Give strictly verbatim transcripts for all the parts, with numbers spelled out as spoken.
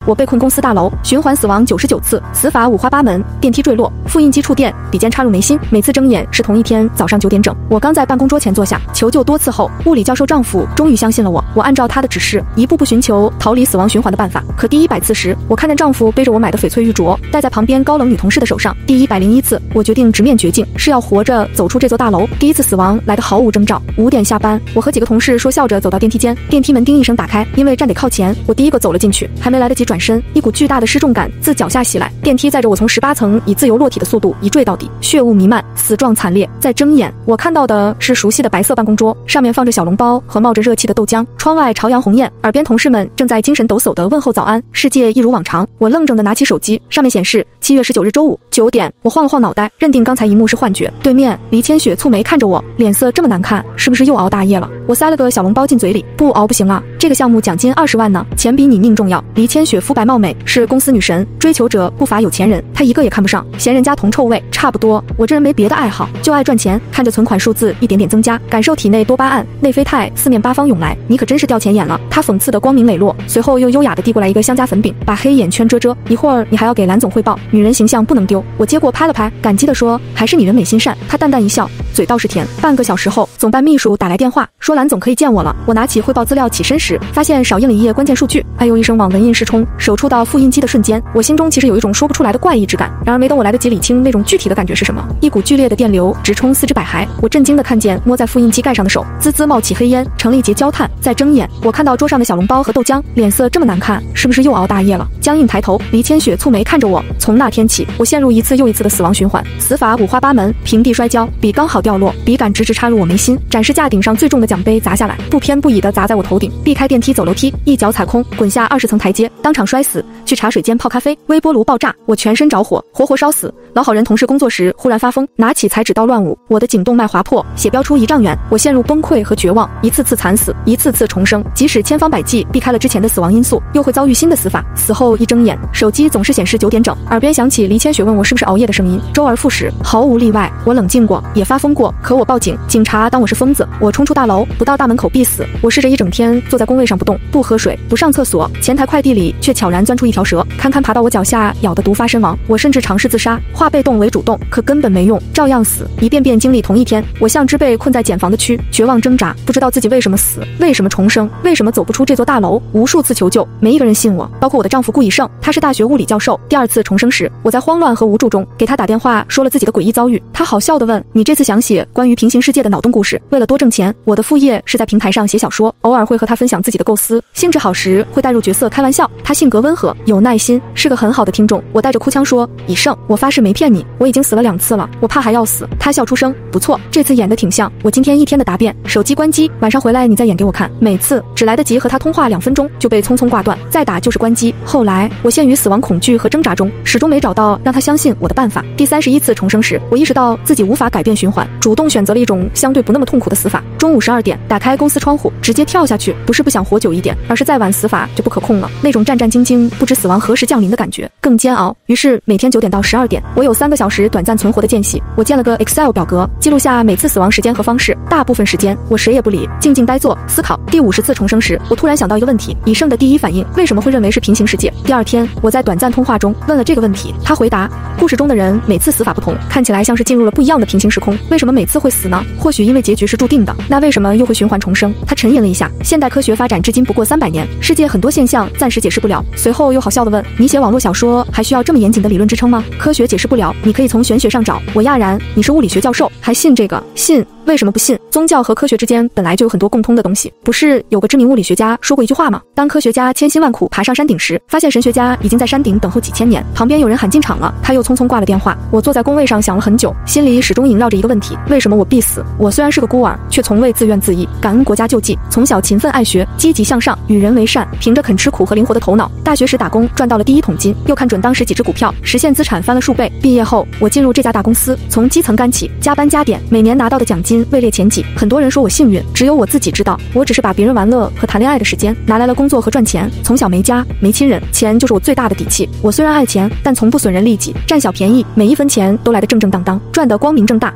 我被困公司大楼，循环死亡九十九次，死法五花八门，电梯坠落，复印机触电，笔尖插入眉心，每次睁眼是同一天早上九点整。我刚在办公桌前坐下，求救多次后，物理教授丈夫终于相信了我。我按照他的指示，一步步寻求逃离死亡循环的办法。可第一百次时，我看见丈夫背着我买的翡翠玉镯，戴在旁边高冷女同事的手上。第一百零一次，我决定直面绝境，是要活着走出这座大楼。第一次死亡来得毫无征兆。五点下班，我和几个同事说笑着走到电梯间，电梯门叮一声打开，因为站得靠前，我第一个走了进去，还没来得及转身，一股巨大的失重感自脚下袭来，电梯载着我从十八层以自由落体的速度一坠到底，血雾弥漫，死状惨烈。再睁眼，我看到的是熟悉的白色办公桌，上面放着小笼包和冒着热气的豆浆，窗外朝阳红艳，耳边同事们正在精神抖擞地问候早安。世界一如往常，我愣怔地拿起手机，上面显示七月十九日周五九点。我晃了晃脑袋，认定刚才一幕是幻觉。对面黎千雪蹙眉看着我，脸色这么难看，是不是又熬大夜了？我塞了个小笼包进嘴里，不熬不行啊，这个项目奖金二十万呢，钱比你命重要。黎千雪肤白貌美，是公司女神，追求者不乏有钱人，她一个也看不上，嫌人家铜臭味。差不多，我这人没别的爱好，就爱赚钱，看着存款数字一点点增加，感受体内多巴胺、内啡肽四面八方涌来。你可真是掉钱眼了。他讽刺的光明磊落，随后又优雅地递过来一个香加粉饼，把黑眼圈遮遮。一会儿你还要给蓝总汇报，女人形象不能丢。我接过拍了拍，感激地说，还是你人美心善。他淡淡一笑，嘴倒是甜。半个小时后，总办秘书打来电话，说蓝总可以见我了。我拿起汇报资料起身时，发现少印了一页关键数据。哎呦一声往文印室冲，手触到复印机的瞬间，我心中其实有一种说不出来的怪异之感。然而没等我来得及理清那种具体的感觉是什么，一股剧烈的电流直冲四肢百骸。我震惊地看见摸在复印机盖上的手滋滋冒起黑烟，成了一截焦炭。再睁眼，我看到桌上的小笼包和豆浆，脸色这么难看，是不是又熬大夜了？僵硬抬头，黎千雪蹙眉看着我。从那天起，我陷入一次又一次的死亡循环，死法五花八门，平地摔跤，笔刚好掉落，笔杆直直插入我眉心，展示架顶上最重的奖杯砸下来，不偏不倚地砸在我头顶，避开电梯走楼梯，一脚踩空，滚下二十层台阶，当场摔死。去茶水间泡咖啡，微波炉爆炸，我全身着火，活活烧死。老好人同事工作时忽然发疯，拿起裁纸刀乱舞，我的颈动脉划破，血飙出一丈远。我陷入崩溃和绝望，一次次惨死，一次次重生，即使千方百计避开了之前的死亡因素，又会遭遇新的死法。死后一睁眼，手机总是显示九点整，耳边响起黎千雪问我是不是熬夜的声音，周而复始，毫无例外。我冷静过，也发疯过，可我报警，警察当我是疯子，我冲出大楼，不到大门口必死。我试着一整天坐在工位上不动，不喝水，不上厕所，前台快递里却悄然钻出一条蛇，堪堪爬到我脚下，咬得毒发身亡。我甚至尝试自杀，化被动为主动，可根本没用，照样死。一遍遍经历同一天，我像只被困在茧房的蛆，绝望挣扎，不知道自己为什么死，为什么重生，为什么走不出这座大楼。无数次求救，没一个人信我，包括我的丈夫顾以胜，他是大学物理教授。第二次重生时，我在慌乱和无助中给他打电话，说了自己的诡异遭遇。他好笑地问，你这次想写关于平行世界的脑洞故事，为了多挣钱。我的副业是在平台上写小说，偶尔会和他分享自己的构思，兴致好时会带入角色开玩笑。他性格温和，有耐心，是个很好的听众。我带着哭腔说，以胜，我发誓没骗你，我已经死了两次了，我怕还要死。他笑出声，不错，这次演得挺像我今天一天的答辩。手机关机，晚上回来你再演给我看。每次只来得及和他通话两分钟，就被匆匆挂断，再打就是关机。后来我陷于死亡恐惧和挣扎中，始终没找到让他相信我的办法。第三十一次重生时，我意识到自己无法改变循环，主动选择了一种相对不那么痛苦的死法。中午十二点，打开公司窗户，直接跳下去，不是不想活久一点，而是再晚死法就不可控了。那种战战兢兢，不知死亡何时降临的感觉更煎熬。于是每天九点到十二点，我有三个小时短暂存活的间隙。我建了个 Excel 表格，记录下每次死亡时间和方式。大部分时间我谁也不理，静静呆坐思考。第五十次重生时，我突然想到一个问题，以胜的第一反应为什么会认为是平行世界？第二天我在短暂通话中问了这个问题，他回答，故事中的人每次死法不同，看起来像是进入了不一样的平行时空，为什么每次会死呢？或许因为结局是注定的，那为什么又会循环重生？他沉吟了一下，现代科学发展至今不过三百年，世界很多现象暂时解释不了。随后又好笑地问，你写网络小说还需要这么严谨的理论支撑吗？科学解释不了，你可以从玄学上找。我讶然，你是物理学教授，还信这个？信？为什么不信？宗教和科学之间本来就有很多共通的东西，不是有个知名物理学家说过一句话吗？当科学家千辛万苦爬上山顶时，发现神学家已经在山顶等候几千年，旁边有人喊进场了，他又匆匆挂了电话。我坐在工位上想了很久，心里始终萦绕着一个问题，为什么我必死？我虽然是个孤儿，却从未自怨自艾，感恩国家救济，从小勤奋爱学，积极向上，与人为善，凭着肯吃苦和灵活的头脑，大学时打工赚到了第一桶金，又看准当时几只股票，实现资产翻了数倍。毕业后我进入这家大公司，从基层干起，加班加点，每年拿到的奖金位列前几。很多人说我幸运，只有我自己知道，我只是把别人玩乐和谈恋爱的时间拿来了工作和赚钱。从小没家没亲人，钱就是我最大的底气。我虽然爱钱，但从不损人利己，占小便宜，每一分钱都来得正正当当，赚得光明正大。和以胜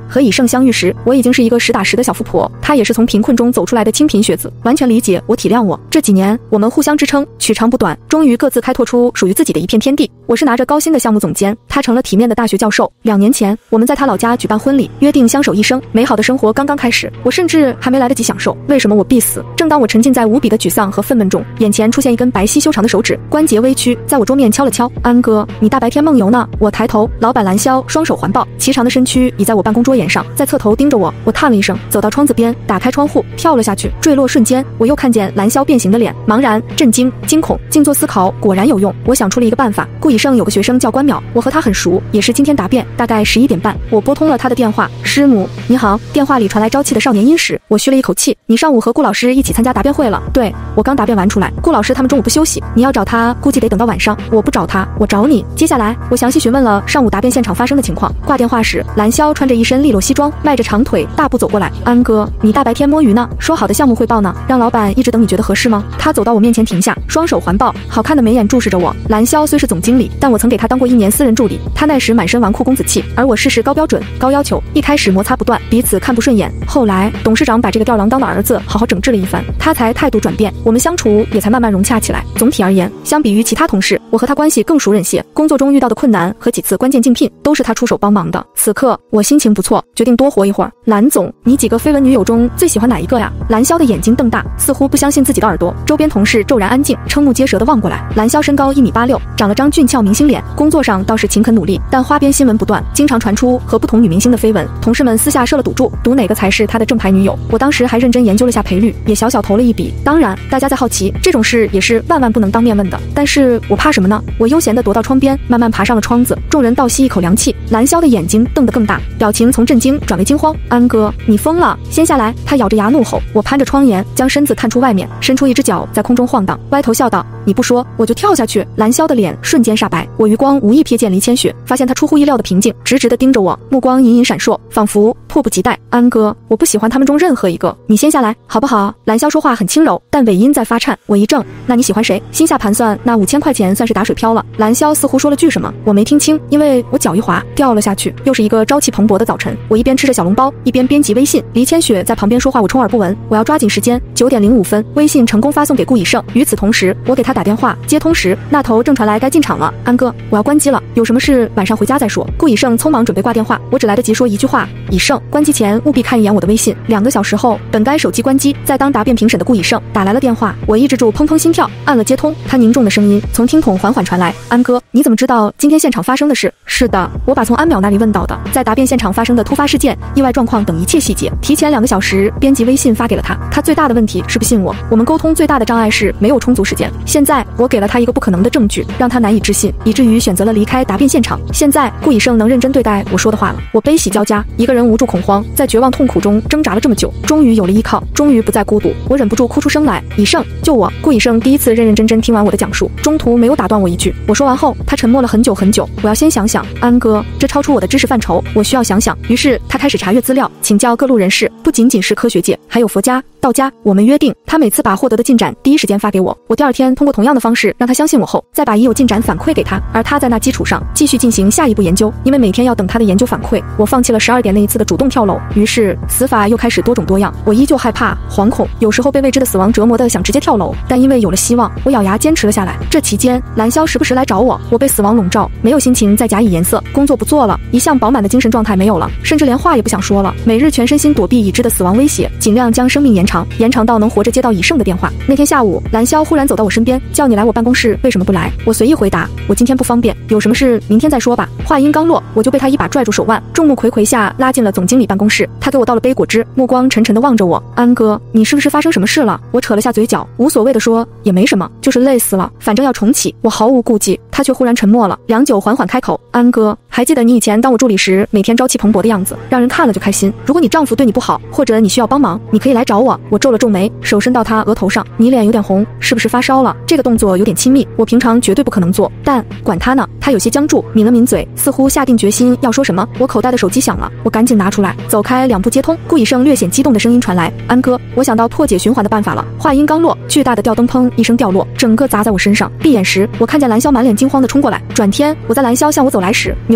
胜相遇时，我已经是一个实打实的小富婆，他也是从贫困中走出来的清贫学子，完全理解我，体谅我。这几年我们互相支撑，取长补短，终于各自开拓出属于自己的一片天地。我是拿着高薪的项目总监，他成了体面的大学教授。两年前，我们在他老家举办婚礼，约定相守一生，美好的生活刚刚开始，我甚至还没来得及享受，为什么我必死？正当我沉浸在无比的沮丧和愤懑中，眼前出现一根白皙修长的手指，关节微曲，在我桌面敲了敲。安哥，你大白天梦游呢？我抬头，老板蓝霄双手环抱，颀长的身躯倚在我办公桌沿上，在侧头盯着我。我叹了一声，走到窗子边，打开窗户，跳了下去。坠落瞬间，我又看见蓝霄变形的脸，茫然、震惊、惊恐。静坐思考，果然有用。我想出了一个办法。顾以胜有个学生叫关淼，我和他很熟，也是今天答辩，大概十一点半，我拨通了他的电话。师母，你好。电话里传来朝气的少年音时，我吁了一口气。你上午和顾老师一起参加答辩会了？对，我刚答辩完出来。顾老师他们中午不休息，你要找他，估计得等到晚上。我不找他，我找你。接下来，我详细询问了上午答辩现场发生的情况。挂电话时，蓝霄穿着一身利落西装，迈着长腿，大步走过来。安哥，你大白天摸鱼呢？说好的项目汇报呢？让老板一直等，你觉得合适吗？他走到我面前停下，双手环抱，好看的眉眼注视着我。蓝霄虽是总经理，但我曾给他当过一年私人助理。他那时满身纨绔公子气，而我事事高标准、高要求。一开始摩擦不断，彼此看不顺眼。后来董事长把这个吊郎当的儿子好好整治了一番，他才态度转变，我们相处也才慢慢融洽起来。总体而言，相比于其他同事，我和他关系更熟稔些。工作中遇到的困难和几次关键竞聘，都是他出手帮忙的。此刻我心情不错，决定多活一会儿。蓝总，你几个绯闻女友中最喜欢哪一个呀？蓝霄的眼睛瞪大，似乎不相信自己的耳朵。周边同事骤然安静，瞠目结舌地望过来。蓝霄身高一米八六，长了张俊俏明星脸，工作上倒是勤恳努力，但花边新闻不断，经常传出和不同女明星的绯闻。同事们私下设了赌注，赌哪个才是他的正牌女友。我当时还认真研究了下赔率，也小小投了一笔。当然，大家在好奇，这种事也是万万不能当面问的。但是我怕什么呢？我悠闲地踱到窗边，慢慢爬上了窗子。众人倒吸一口凉气。蓝霄的眼睛瞪得更大，表情从震惊转为惊慌。安哥，你疯了！先下来！他咬着牙怒吼。我攀着窗沿，将身子探出外面，伸出一只脚在空中晃荡，歪头笑道：你不说，我就跳下去。蓝霄的脸瞬间煞白，我余光无意瞥见黎千雪，发现他出乎意料的平静，直直地盯着我，目光隐隐闪烁，仿佛迫不及待。安哥，我不喜欢他们中任何一个，你先下来好不好？蓝霄说话很轻柔，但尾音在发颤。我一怔，那你喜欢谁？心下盘算，那五千块钱算是打水漂了。蓝霄似乎说了句什么，我没听清，因为我脚一滑掉了下去。又是一个朝气蓬勃的早晨，我一边吃着小笼包，一边编辑微信。黎千雪在旁边说话，我充耳不闻。我要抓紧时间。九点零五分，微信成功发送给顾以胜。与此同时，我给他打电话，接通时，那头正传来该进场了。安哥，我要关机了，有什么事晚上回家再说。顾以胜匆忙准备挂电话，我只来得及说一句话：以胜，关机前务必看一眼我的微信。两个小时后，本该手机关机，在当答辩评审的顾以胜打来了电话，我抑制住砰砰心跳，按了接通。他凝重的声音从听筒缓缓传来：安哥，你怎么知道今天现场发生的事？是的，我把从安淼那里问到的，在答辩现场发生的突发事件、意外状况等一切细节，提前两个小时编辑微信发给了他。他最大的问题是不信我，我们沟通最大的障碍是没有充足时间。现在我给了他一个不可能的证据，让他难以置信，以至于选择了离开答辩现场。现在顾以胜能认真对待我说的话了，我悲喜交加，一个人无助恐慌，在绝望痛苦中挣扎了这么久，终于有了依靠，终于不再孤独。我忍不住哭出声来：以胜，救我！顾以胜第一次认认真真听完我的讲述，中途没有打断我一句。我说完后，他沉默了很久很久。我要先想想。安哥，这超出我的知识范畴，我需要想想。于是他开始查阅资料，请教各路人士，不仅仅是科学界，还有佛家、道家。我们约定，他每次把获得的进展第一时间发给我，我第二天通过同样的方式让他相信我后，再把已有进展反馈给他，而他在那基础上继续进行下一步研究。因为每天要等他的研究反馈，我放弃了十二点那一次的主动跳楼。于是死法又开始多种多样，我依旧害怕、惶恐，有时候被未知的死亡折磨得想直接跳楼，但因为有了希望，我咬牙坚持了下来。这期间，蓝霄时不时来找我，我被死亡笼罩，没有心情再假以颜色，工作不做了，一向饱满的精神状态没有了，甚至连话也不想说了，每日全身心躲避已知的死亡威胁，尽量将生命延长，延长到能活着接到以胜的电话。那天下午，蓝霄忽然走到我身边，叫你来我办公室，为什么不来？我随意回答，我今天不方便，有什么事明天再说吧。话音刚落，我就被他一把拽住手腕，众目睽睽下拉进了总经理办公室。他给我倒了杯果汁，目光沉沉地望着我。安哥，你是不是发生什么事了？我扯了下嘴角，无所谓地说，也没什么，就是累死了，反正要重启。我毫无顾忌。他却忽然沉默了，良久缓缓开口：安哥，还记得你以前当我助理时每天朝气蓬勃的样子，让人看了就开心。如果你丈夫对你不好，或者你需要帮忙，你可以来找我。我皱了皱眉，手伸到他额头上，你脸有点红，是不是发烧了？这个动作有点亲密，我平常绝对不可能做，但管他呢。他有些僵住，抿了抿嘴，似乎下定决心要说什么。我口袋的手机响了，我赶紧拿出来，走开两步接通。顾以胜略显激动的声音传来：安哥，我想到破解循环的办法了。话音刚落，巨大的吊灯砰一声掉落，整个砸在我身上。闭眼时，我看见蓝霄满脸惊慌地冲过来，转天我在蓝霄向我走来时，扭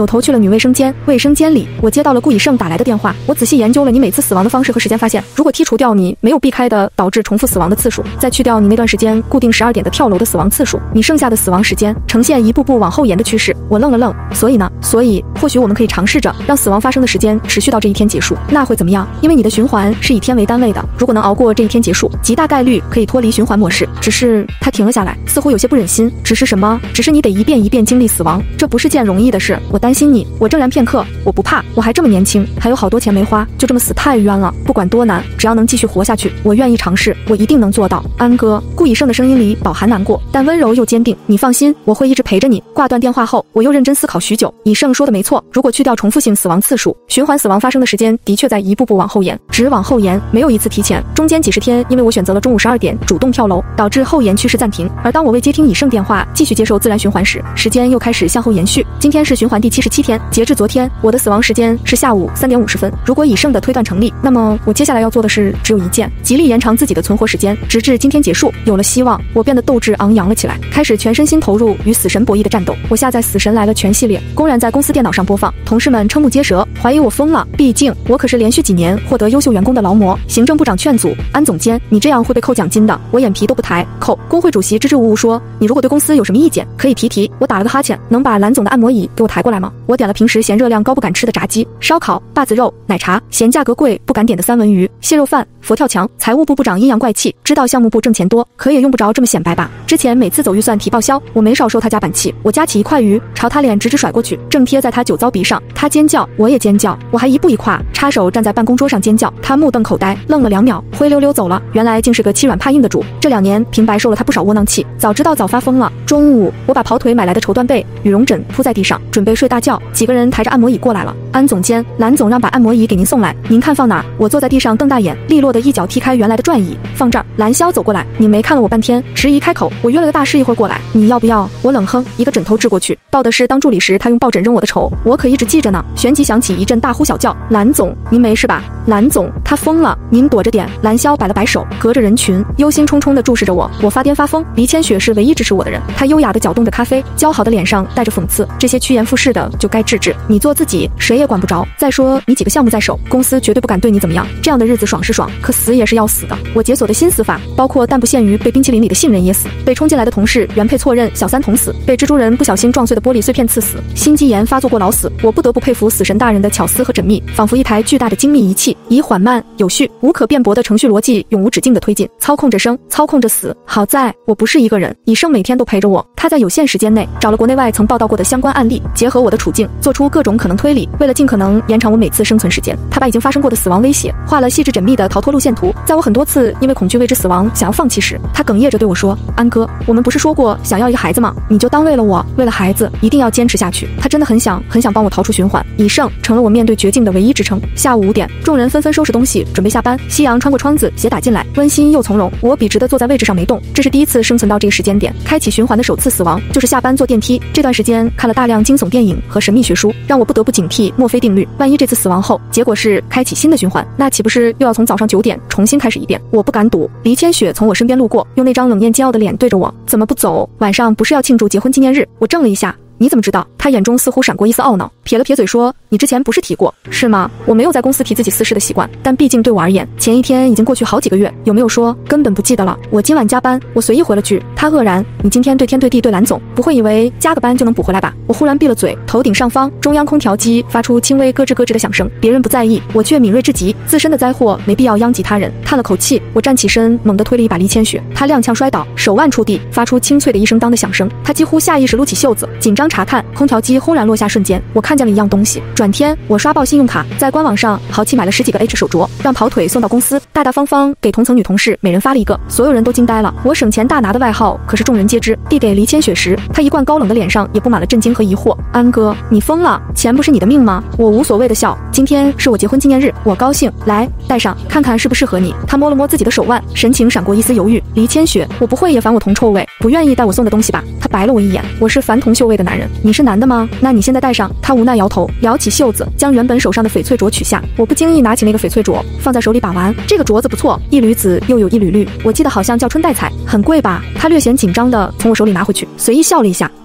头去了女卫生间。卫生间里，我接到了顾以胜打来的电话。我仔细研究了你每次死亡的方式和时间，发现如果剔除掉你没有避开的导致重复死亡的次数，再去掉你那段时间固定十二点的跳楼的死亡次数，你剩下的死亡时间呈现一步步往后延的趋势。我愣了愣，所以呢？所以或许我们可以尝试着让死亡发生的时间持续到这一天结束，那会怎么样？因为你的循环是以天为单位的，如果能熬过这一天结束，极大概率可以脱离循环模式。只是他停了下来，似乎有些不忍心。只是什么？只是你得一遍一遍经历死亡，这不是件容易的事。我担心你。我怔然片刻，我不怕，我还这么年轻，还有好多钱没花，就这么死太冤了。不管多难，只要能继续活下去，我愿意尝试，我一定能做到。安哥，顾以胜的声音里饱含难过，但温柔又坚定。你放心，我会一直陪着你。挂断电话后，我又认真思考许久。以胜说的没错，如果去掉重复性死亡次数，循环死亡发生的时间的确在一步步往后延，只往后延，没有一次提前。中间几十天，因为我选择了中午十二点主动跳楼，导致后延趋势暂停。而当我未接听以胜电话，继续接受自然循环时，时间又开始向后延续。今天是循环第七十七天，截至昨天，我的死亡时间是下午三点五十分。如果以胜的推断成立，那么我接下来要做的事只有一件，极力延长自己的存活时间，直至今天结束。有了希望，我变得斗志昂扬了起来，开始全身心投入与死神博弈的战斗。我下载《死神来了》全系列，公然在公司电脑上播放，同事们瞠目结舌，怀疑我疯了。毕竟我可是连续几年获得优秀员工的劳模。行政部长劝阻，安总监，你这样会被扣奖金的。我眼皮都不抬，扣。工会主席支支吾吾说，你如果对公司有什么意见，可以提提。我打了个哈欠，能把蓝总的按摩椅给我抬过来吗？我点了平时嫌热量高不敢吃的炸鸡、烧烤、把子肉、奶茶，嫌价格贵不敢点的三文鱼、蟹肉饭、佛跳墙。财务部部长阴阳怪气，知道项目部挣钱多，可也用不着这么显摆吧。之前每次走预算提报销，我没少受他家板气。我夹起一块鱼，朝他脸直直甩过去，正贴在他酒糟鼻上。他尖叫，我也尖叫，我还一步一跨，插手站在办公桌上尖叫。他目瞪口呆，愣了两秒，灰溜溜走了。原来竟是个欺软怕硬的主。这两年平白受了他不少窝囊气，早知道早发疯了。中午，我把跑腿买来的绸缎被、羽绒枕铺在地上，准备睡大觉。几个人抬着按摩椅过来了。安总监，蓝总让把按摩椅给您送来，您看放哪儿？我坐在地上瞪大眼，利落的一脚踢开原来的转椅，放这儿。蓝霄走过来，你没看了我半天，迟疑开口，我约了个大师一会儿过来，你要不要？我冷哼，一个枕头掷过去。报的是当助理时他用抱枕扔我的仇，我可一直记着呢。旋即响起一阵大呼小叫，蓝总，您没事吧？蓝总，他疯了，您躲着点。蓝霄摆了摆手，隔着人群，忧心忡忡地注视着我。我发癫发疯，黎千雪是唯一支持我的人。他优雅地搅动着咖啡，姣好的脸上带着讽刺。这些趋炎附势的就该治治，你做自己，谁也管不着。再说你几个项目在手，公司绝对不敢对你怎么样。这样的日子爽是爽，可死也是要死的。我解锁的新死法，包括但不限于被冰淇淋里的杏仁噎死，被冲进来的同事原配错认小三捅死，被蜘蛛人不小心撞碎的玻璃碎片刺死，心肌炎发作过劳死。我不得不佩服死神大人的巧思和缜密，仿佛一台巨大的精密仪器，以缓慢、有序、无可辩驳的程序逻辑永无止境的推进，操控着生，操控着死。好在我不是一个人，以胜每天都陪着我。他在有限时间内找了国内外曾报道过的相关案例，结合我的处境，做出各种可能推理。为了尽可能延长我每次生存时间，他把已经发生过的死亡威胁画了细致缜密的逃脱路线图。在我很多次因为恐惧未知死亡想要放弃时，他哽咽着对我说，安哥，我们不是说过想要一个孩子吗？你就当为了我，为了孩子一定要坚持下去。他真的很想很想帮我逃出循环。以胜成了我面对绝境的唯一支撑。下午五点，众人纷纷收拾东西准备下班，夕阳穿过窗子斜打进来，温馨又从容。我笔直地坐在位置上没动，这是第一次生存到这个时间点。开启循环的首次死亡就是下班坐电梯。这段时间看了大量惊悚电影和神秘学书，让我不得不警惕墨菲定律。万一这次死亡后结果是开启新的循环，那岂不是又要从早上九点重新开始一遍？我不敢赌。黎千雪从我身边路过，用那张冷艳桀骜的脸对着我，怎么不走？晚上不是要庆祝结婚纪念日？我怔了一下，你怎么知道？他眼中似乎闪过一丝懊恼，撇了撇嘴说，你之前不是提过是吗？我没有在公司提自己私事的习惯，但毕竟对我而言，前一天已经过去好几个月，有没有说根本不记得了。我今晚加班，我随意回了句。他愕然，你今天对天对地对蓝总，不会以为加个班就能补回来吧？我忽然闭了嘴，头顶上方中央空调机发出轻微咯吱咯吱的响声，别人不在意，我却敏锐至极。自身的灾祸没必要殃及他人。叹了口气，我站起身，猛地推了一把黎千雪，他踉跄摔倒，手腕触地，发出清脆的一声当的响声。他几乎下意识撸起袖子，紧张查看。空调机轰然落下瞬间，我看见了一样东西。转天，我刷爆信用卡，在官网上豪气买了十几个 H 手镯，让跑腿送到公司，大大方方给同层女同事每人发了一个。所有人都惊呆了，我省钱大拿的外号可是众人皆知。递给黎千雪时，她一贯高冷的脸上也布满了震惊和疑惑。安哥，你疯了？钱不是你的命吗？我无所谓的笑。今天是我结婚纪念日，我高兴，来戴上，看看适不适合你。他摸了摸自己的手腕，神情闪过一丝犹豫。黎千雪，我不会也烦我铜臭味，不愿意带我送的东西吧？他白了我一眼，我是烦铜臭味的男人，你是男的吗？那你现在戴上。他无奈摇头，撩起袖子，将原本手上的翡翠镯取下。我不经意拿起那个翡翠镯，放在手里把玩，这个镯子不错，一缕紫又有一缕绿，我记得好像叫春带彩，很贵吧？他略显紧张的从我手里拿回去，随意笑了一下。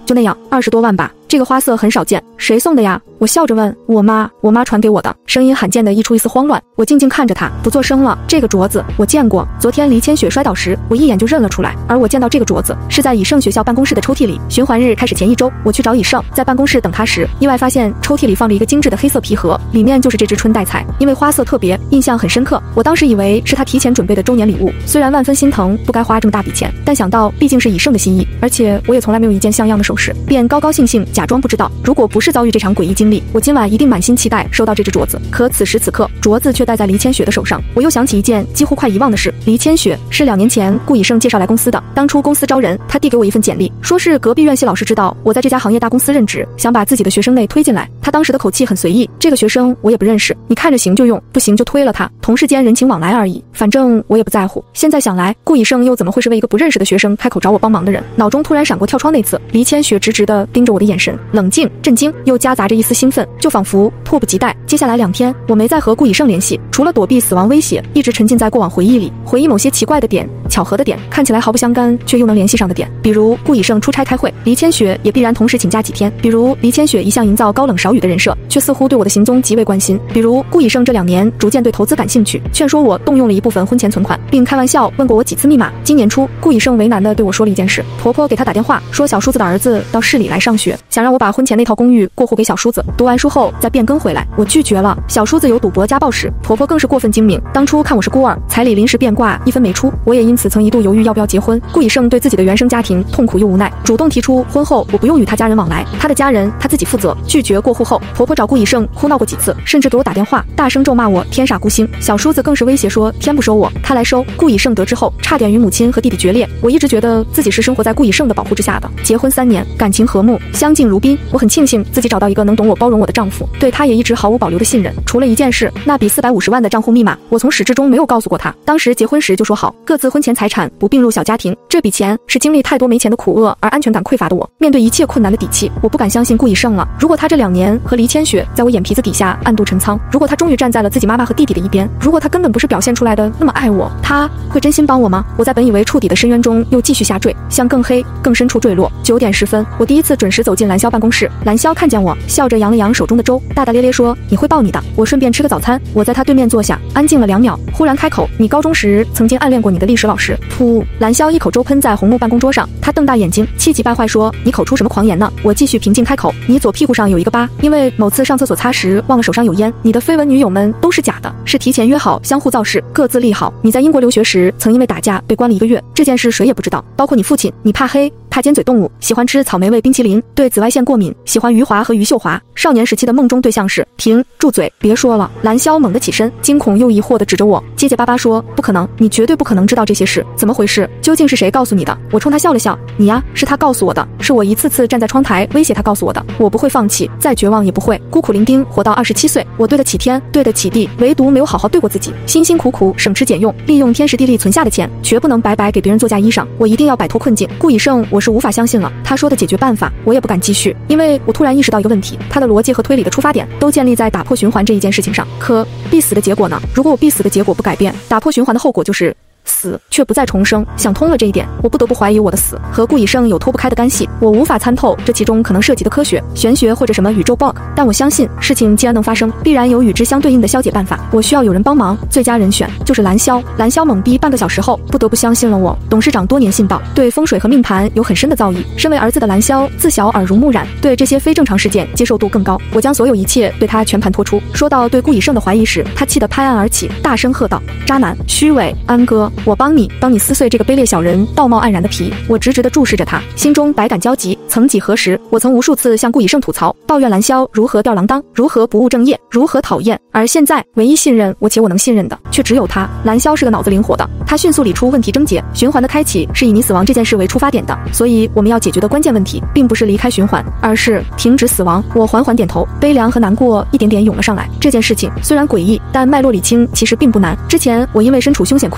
就那样，二十多万吧。这个花色很少见，谁送的呀？我笑着问。我妈，我妈传给我的。声音罕见的溢出一丝慌乱。我静静看着她，不作声了。这个镯子我见过，昨天黎千雪摔倒时，我一眼就认了出来。而我见到这个镯子是在以盛学校办公室的抽屉里。循环日开始前一周，我去找以盛，在办公室等他时，意外发现抽屉里放着一个精致的黑色皮盒，里面就是这只春带彩。因为花色特别，印象很深刻。我当时以为是他提前准备的周年礼物，虽然万分心疼不该花这么大笔钱，但想到毕竟是以盛的心意，而且我也从来没有一件像样的首饰，便高高兴兴假装不知道。如果不是遭遇这场诡异经历，我今晚一定满心期待收到这只镯子。可此时此刻，镯子却戴在黎千雪的手上。我又想起一件几乎快遗忘的事。黎千雪是两年前顾以盛介绍来公司的，当初公司招人，他递给我一份简历，说是隔壁院系老师知道我在这家行业大公司任职，想把自己的学生内推进来。他当时的口气很随意，这个学生我也不认识，你看着行就用，不行就推了他，同事间人情往来而已，反正我也不在乎。现在想来，顾以盛又怎么会是为一个不认识的学生开口找我帮忙的人？脑中突然闪过跳窗那次，黎千雪直直地盯着我的眼神，冷静、震惊，又夹杂着一丝兴奋，就仿佛迫不及待。接下来两天，我没再和顾以盛联系，除了躲避死亡威胁，一直沉浸在过往回忆里，回忆某些奇怪的点、巧合的点，看起来毫不相干却又能联系上的点。比如顾以盛出差开会，黎千雪也必然同时请假几天；比如黎千雪一向营造高冷少语的人设，却似乎对我的行踪极为关心；比如顾以盛这两年逐渐对投资感兴趣，劝说我动用了一部分婚前存款，并开玩笑问过我几次密码。今年初，顾以盛为难地对我说了一件事：婆婆给他打电话说小叔子的儿子到市里来上学，想让我把婚前那套公寓过户给小叔子，读完书后再变更回来。我拒绝了。小叔子有赌博家暴史，婆婆更是过分精明，当初看我是孤儿，彩礼临时变卦，一分没出。我也因此曾一度犹豫要不要结婚。顾以盛对自己的原生家庭痛苦又无奈，主动提出婚后我不用与他家人往来，他的家人他自己负责。拒绝过户后，婆婆找顾以盛哭闹过几次，甚至给我打电话大声咒骂我天煞孤星。小叔子更是威胁说天不收我，他来收。顾以盛得知后，差点与母亲和弟弟决裂。我一直觉得自己是生活在顾以盛的保护之下的。结婚三年，感情和睦，相敬如宾。我很庆幸自己找到一个能懂我、包容我的丈夫，对他也一直毫无保留的信任。除了一件事，那笔四百五十万的账户密码，我从始至终没有告诉过他。当时结婚时就说好，各自婚前财产不并入小家庭。这笔钱是经历太多没钱的苦厄而安全感匮乏的我，面对一切困难的底气，我不敢相信顾以盛了。如果他这两年和黎千雪在我眼皮子底下暗度陈仓，如果他终于站在了自己妈妈和弟弟的一边，如果他根本不是表现出来的那么爱我，他会真心帮我吗？我在本以为触底的深渊中又继续下坠，向更黑更深处坠落。九点十分，我第一次准时走进蓝霄办公室。蓝霄看见我，笑着扬了扬手中的粥，大大咧咧说：“你会抱你的。”我顺便吃个早餐。我在他对面坐下，安静了两秒，忽然开口：“你高中时曾经暗恋过你的历史老师。”噗！蓝霄一口粥喷在红木办公桌上，他瞪大眼睛，气急败坏说：“你口出什么狂言呢？”我继续平静开口：“你左屁股上有一个疤，因为某次上厕所擦时忘了手上有烟。你的绯闻女友们都是假的，是提前约好相互造势，各自利好。你在英国留学时曾因为打架被关了一个月，这件事谁也不知道，包括你父亲。你怕黑，怕尖嘴动物，喜欢吃草莓味冰淇淋，对紫外线过敏，喜欢余华和余秀华。少年时期的梦中对象是……停，住嘴，别说了。”蓝霄猛地起身，惊恐又疑惑地指着我，结结巴巴说：“不可能，你绝对不可能知道这些事，怎么回事？究竟是谁告诉你的？”我冲他笑了笑：“你呀，是他告诉我的，是我一次次站在窗台威胁他告诉我的。我不会放弃，再绝望也不会。孤苦伶仃活到二十七岁，我对得起天，对得起地，唯独没有好好对过自己。辛辛苦苦省吃俭用，利用天时地利存下的钱，绝不能白白给别人做嫁衣裳。我一定要摆脱困境。”顾以盛，我是无法相信了，他说的解决办法，我也不敢继续，因为我突然意识到一个问题，他的逻辑和推理的出发点都建立在打破循环这一件事情上。可必死的结果呢？如果我必死的结果不改变，打破循环的后果就是死却不再重生。想通了这一点，我不得不怀疑我的死和顾以盛有脱不开的干系。我无法参透这其中可能涉及的科学、玄学或者什么宇宙 bug， 但我相信事情既然能发生，必然有与之相对应的消解办法。我需要有人帮忙，最佳人选就是蓝霄。蓝霄懵逼半个小时后，不得不相信了我。董事长多年信道，对风水和命盘有很深的造诣。身为儿子的蓝霄，自小耳濡目染，对这些非正常事件接受度更高。我将所有一切对他全盘托出。说到对顾以盛的怀疑时，他气得拍案而起，大声喝道：“渣男，虚伪，安哥！我帮你，帮你撕碎这个卑劣小人道貌岸然的皮。”我直直地注视着他，心中百感交集。曾几何时，我曾无数次向顾以盛吐槽，抱怨蓝霄如何吊郎当，如何不务正业，如何讨厌。而现在，唯一信任我且我能信任的，却只有他。蓝霄是个脑子灵活的，他迅速理出问题症结。循环的开启是以你死亡这件事为出发点的，所以我们要解决的关键问题，并不是离开循环，而是停止死亡。我缓缓点头，悲凉和难过一点点涌了上来。这件事情虽然诡异，但脉络理清其实并不难。之前我因为身处凶险困境难以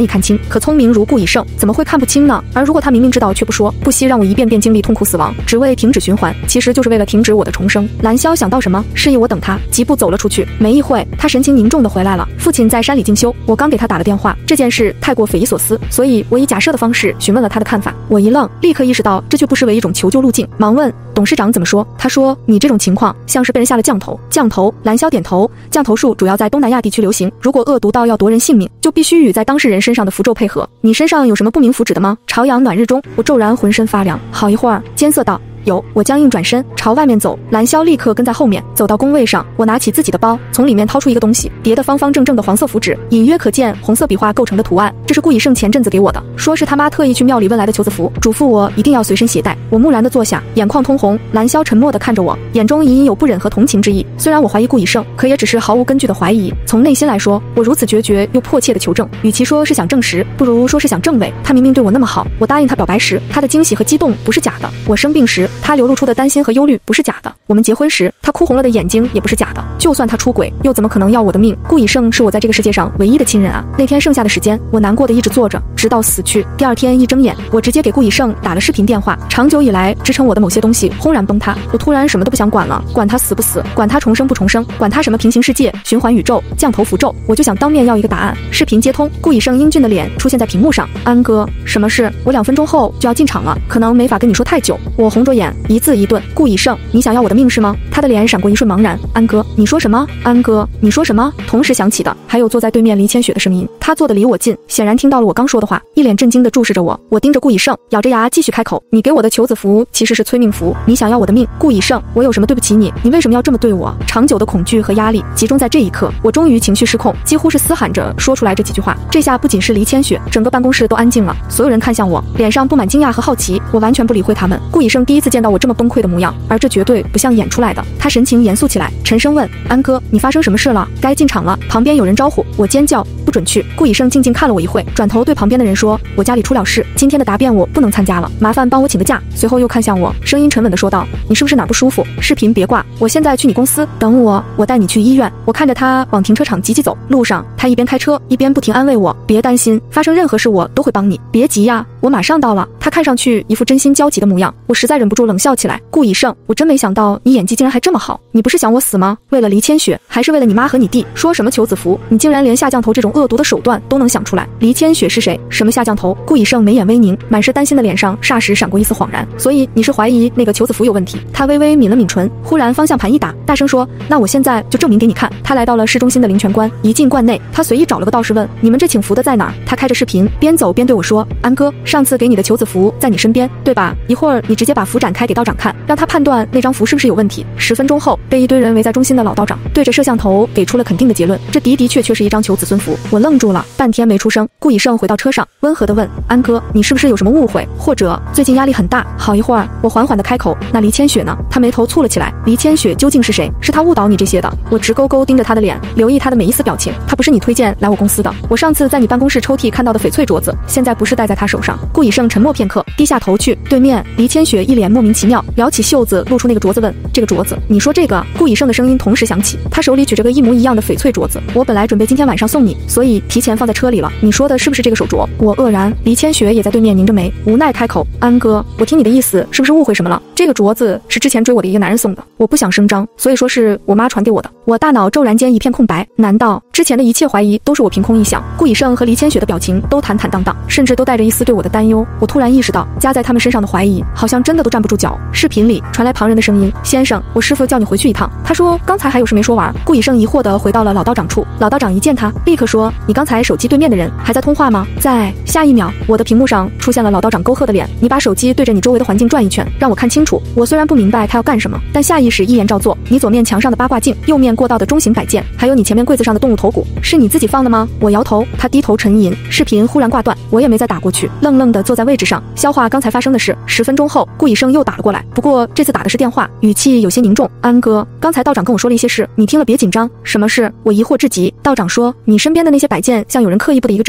易看清，可聪明如顾以胜，怎么会看不清呢？而如果他明明知道却不说，不惜让我一遍遍经历痛苦死亡，只为停止循环，其实就是为了停止我的重生。蓝霄想到什么，示意我等他，疾步走了出去。没一会，他神情凝重地回来了。父亲在山里进修，我刚给他打了电话，这件事太过匪夷所思，所以我以假设的方式询问了他的看法。我一愣，立刻意识到这却不失为一种求救路径，忙问董事长怎么说。他说你这种情况像是被人下了降头。降头？蓝霄点头。降头术主要在东南亚地区流行，如果恶毒到要夺人性命，就必须与在当事人身上的符咒配合。你身上有什么不明符纸的吗？朝阳暖日中，我骤然浑身发凉，好一会儿艰涩道有，我僵硬转身朝外面走，蓝霄立刻跟在后面，走到工位上，我拿起自己的包，从里面掏出一个东西，叠得方方正正的黄色符纸，隐约可见红色笔画构成的图案，这是顾以胜前阵子给我的，说是他妈特意去庙里问来的求子符，嘱咐我一定要随身携带。我木然地坐下，眼眶通红，蓝霄沉默地看着我，眼中隐隐有不忍和同情之意。虽然我怀疑顾以胜，可也只是毫无根据的怀疑，从内心来说，我如此决绝又迫切的求证，与其说是想证实，不如说是想证伪。他明明对我那么好，我答应他表白时，他的惊喜和激动不是假的；我生病时，他流露出的担心和忧虑不是假的；我们结婚时，他哭红了的眼睛也不是假的。就算他出轨，又怎么可能要我的命？顾以胜是我在这个世界上唯一的亲人啊！那天剩下的时间，我难过的一直坐着，直到死去。第二天一睁眼，我直接给顾以胜打了视频电话。长久以来支撑我的某些东西轰然崩塌，我突然什么都不想管了，管他死不死，管他重生不重生，管他什么平行世界、循环宇宙、降头符咒，我就想当面要一个答案。视频接通，顾以胜英俊的脸出现在屏幕上。安哥，什么事？我两分钟后就要进场了，可能没法跟你说太久。我红着眼，一字一顿。顾以胜，你想要我的命是吗？他的脸闪过一瞬茫然。安哥，你说什么？安哥，你说什么？同时响起的还有坐在对面黎千雪的声音，他坐得离我近，显然听到了我刚说的话，一脸震惊地注视着我。我盯着顾以胜，咬着牙继续开口：你给我的求子符其实是催命符，你想要我的命。顾以胜，我有什么对不起你？你为什么要这么对我？长久的恐惧和压力集中在这一刻，我终于情绪失控，几乎是嘶喊着说出来这几句话。这下不仅是黎千雪，整个办公室都安静了，所有人看向我，脸上布满惊讶和好奇。我完全不理会他们。顾以胜第一次见到我这么崩溃的模样，而这绝对不像演出来的。他神情严肃起来，沉声问：安哥，你发生什么事了？该进场了。旁边有人招呼，我尖叫：不准去！顾以胜静静看了我一会，转头对旁边的人说：我家里出了事，今天的答辩我不能参加了，麻烦帮我请个假。随后又看向我，声音沉稳地说道：你是不是哪不舒服？视频别挂，我现在去你公司等我，我带你去医院。我看着他往停车场急急走，路上他一边开车一边不停安慰我：别担心，发生任何事我都会帮你，别急呀，我马上到了。他看上去一副真心焦急的模样，我实在忍不住冷笑起来。顾以胜，我真没想到你演技竟然还这么好，你不是想我死吗？为了黎千雪，还是为了你妈和你弟？说什么求子符，你竟然连下降头这种恶毒的手段都能想出来。黎千雪是谁？什么下降头？顾以胜眉眼微凝，满是担心的脸上霎时闪过一丝恍然。所以你是怀疑那个求子符有问题？他微微抿了抿唇，忽然方向盘一打，大声说：那我现在就证明给你看。他来到了市中心的灵泉关，一进关内，他随意找了个道士问：你们这请符的在哪儿？他开着视频，边走边对我说：安哥，上次给你的求子符在你身边，对吧？一会儿你直接把符展开给道长看，让他判断那张符是不是有问题。十分钟后，被一堆人围在中心的老道长对着摄像头给出了肯定的结论，这的的确确是一张求子孙符。我愣住了，半天没出声。顾以胜回到车上，温和地问：安哥，你是不是有什么误会，或者最近压力很大？好一会儿，我缓缓地开口：那黎千雪呢？他眉头蹙了起来。黎千雪究竟是谁？是他误导你这些的？我直勾勾盯着他的脸，留意他的每一丝表情。他不是你推荐来我公司的，我上次在你办公室抽屉看到的翡翠镯子，现在不是戴在他手上。顾以胜沉默片刻，低下头去，对面黎千雪一脸莫名其妙，撩起袖子露出那个镯子问：这个镯子，你说这个？顾以胜的声音同时响起，他手里举着个一模一样的翡翠镯子，我本来准备今天晚上送你，所以提前放在车里了。你说的是不是这个手镯？我愕然。黎千雪也在对面拧着眉，无奈开口：安哥，我听你的意思，是不是误会什么了？这个镯子是之前追我的一个男人送的，我不想声张，所以说是我妈传给我的。我大脑骤然间一片空白，难道之前的一切怀疑都是我凭空臆想？顾以胜和黎千雪的表情都坦坦荡荡，甚至都带着一丝对我的担忧。我突然意识到，加在他们身上的怀疑好像真的都站不住脚。视频里传来旁人的声音：先生，我师父叫你回去一趟。他说刚才还有事没说完。顾以胜疑惑地回到了老道长处，老道长一见他，立刻说：你刚才手机对面的人还在通话吗？在。下一秒，我的屏幕上出现了老道长沟壑的脸：你把手机对着你周围的环境转一圈，让我看清楚。我虽然不明白他要干什么，但下意识一言照做。你左面墙上的八卦镜，右面过道的中型摆件，还有你前面柜子上的动物头骨，是你自己放的吗？我摇头。他低头沉吟，视频忽然挂断，我也没再打过去，愣愣地坐在位置上，消化刚才发生的事。十分钟后，顾以胜又打了过来，不过这次打的是电话，语气有些凝重：安哥，刚才道长跟我说了一些事，你听了别紧张。什么事？我疑惑至极。道长说，你身边的那些摆件像有人刻意布的一个阵法，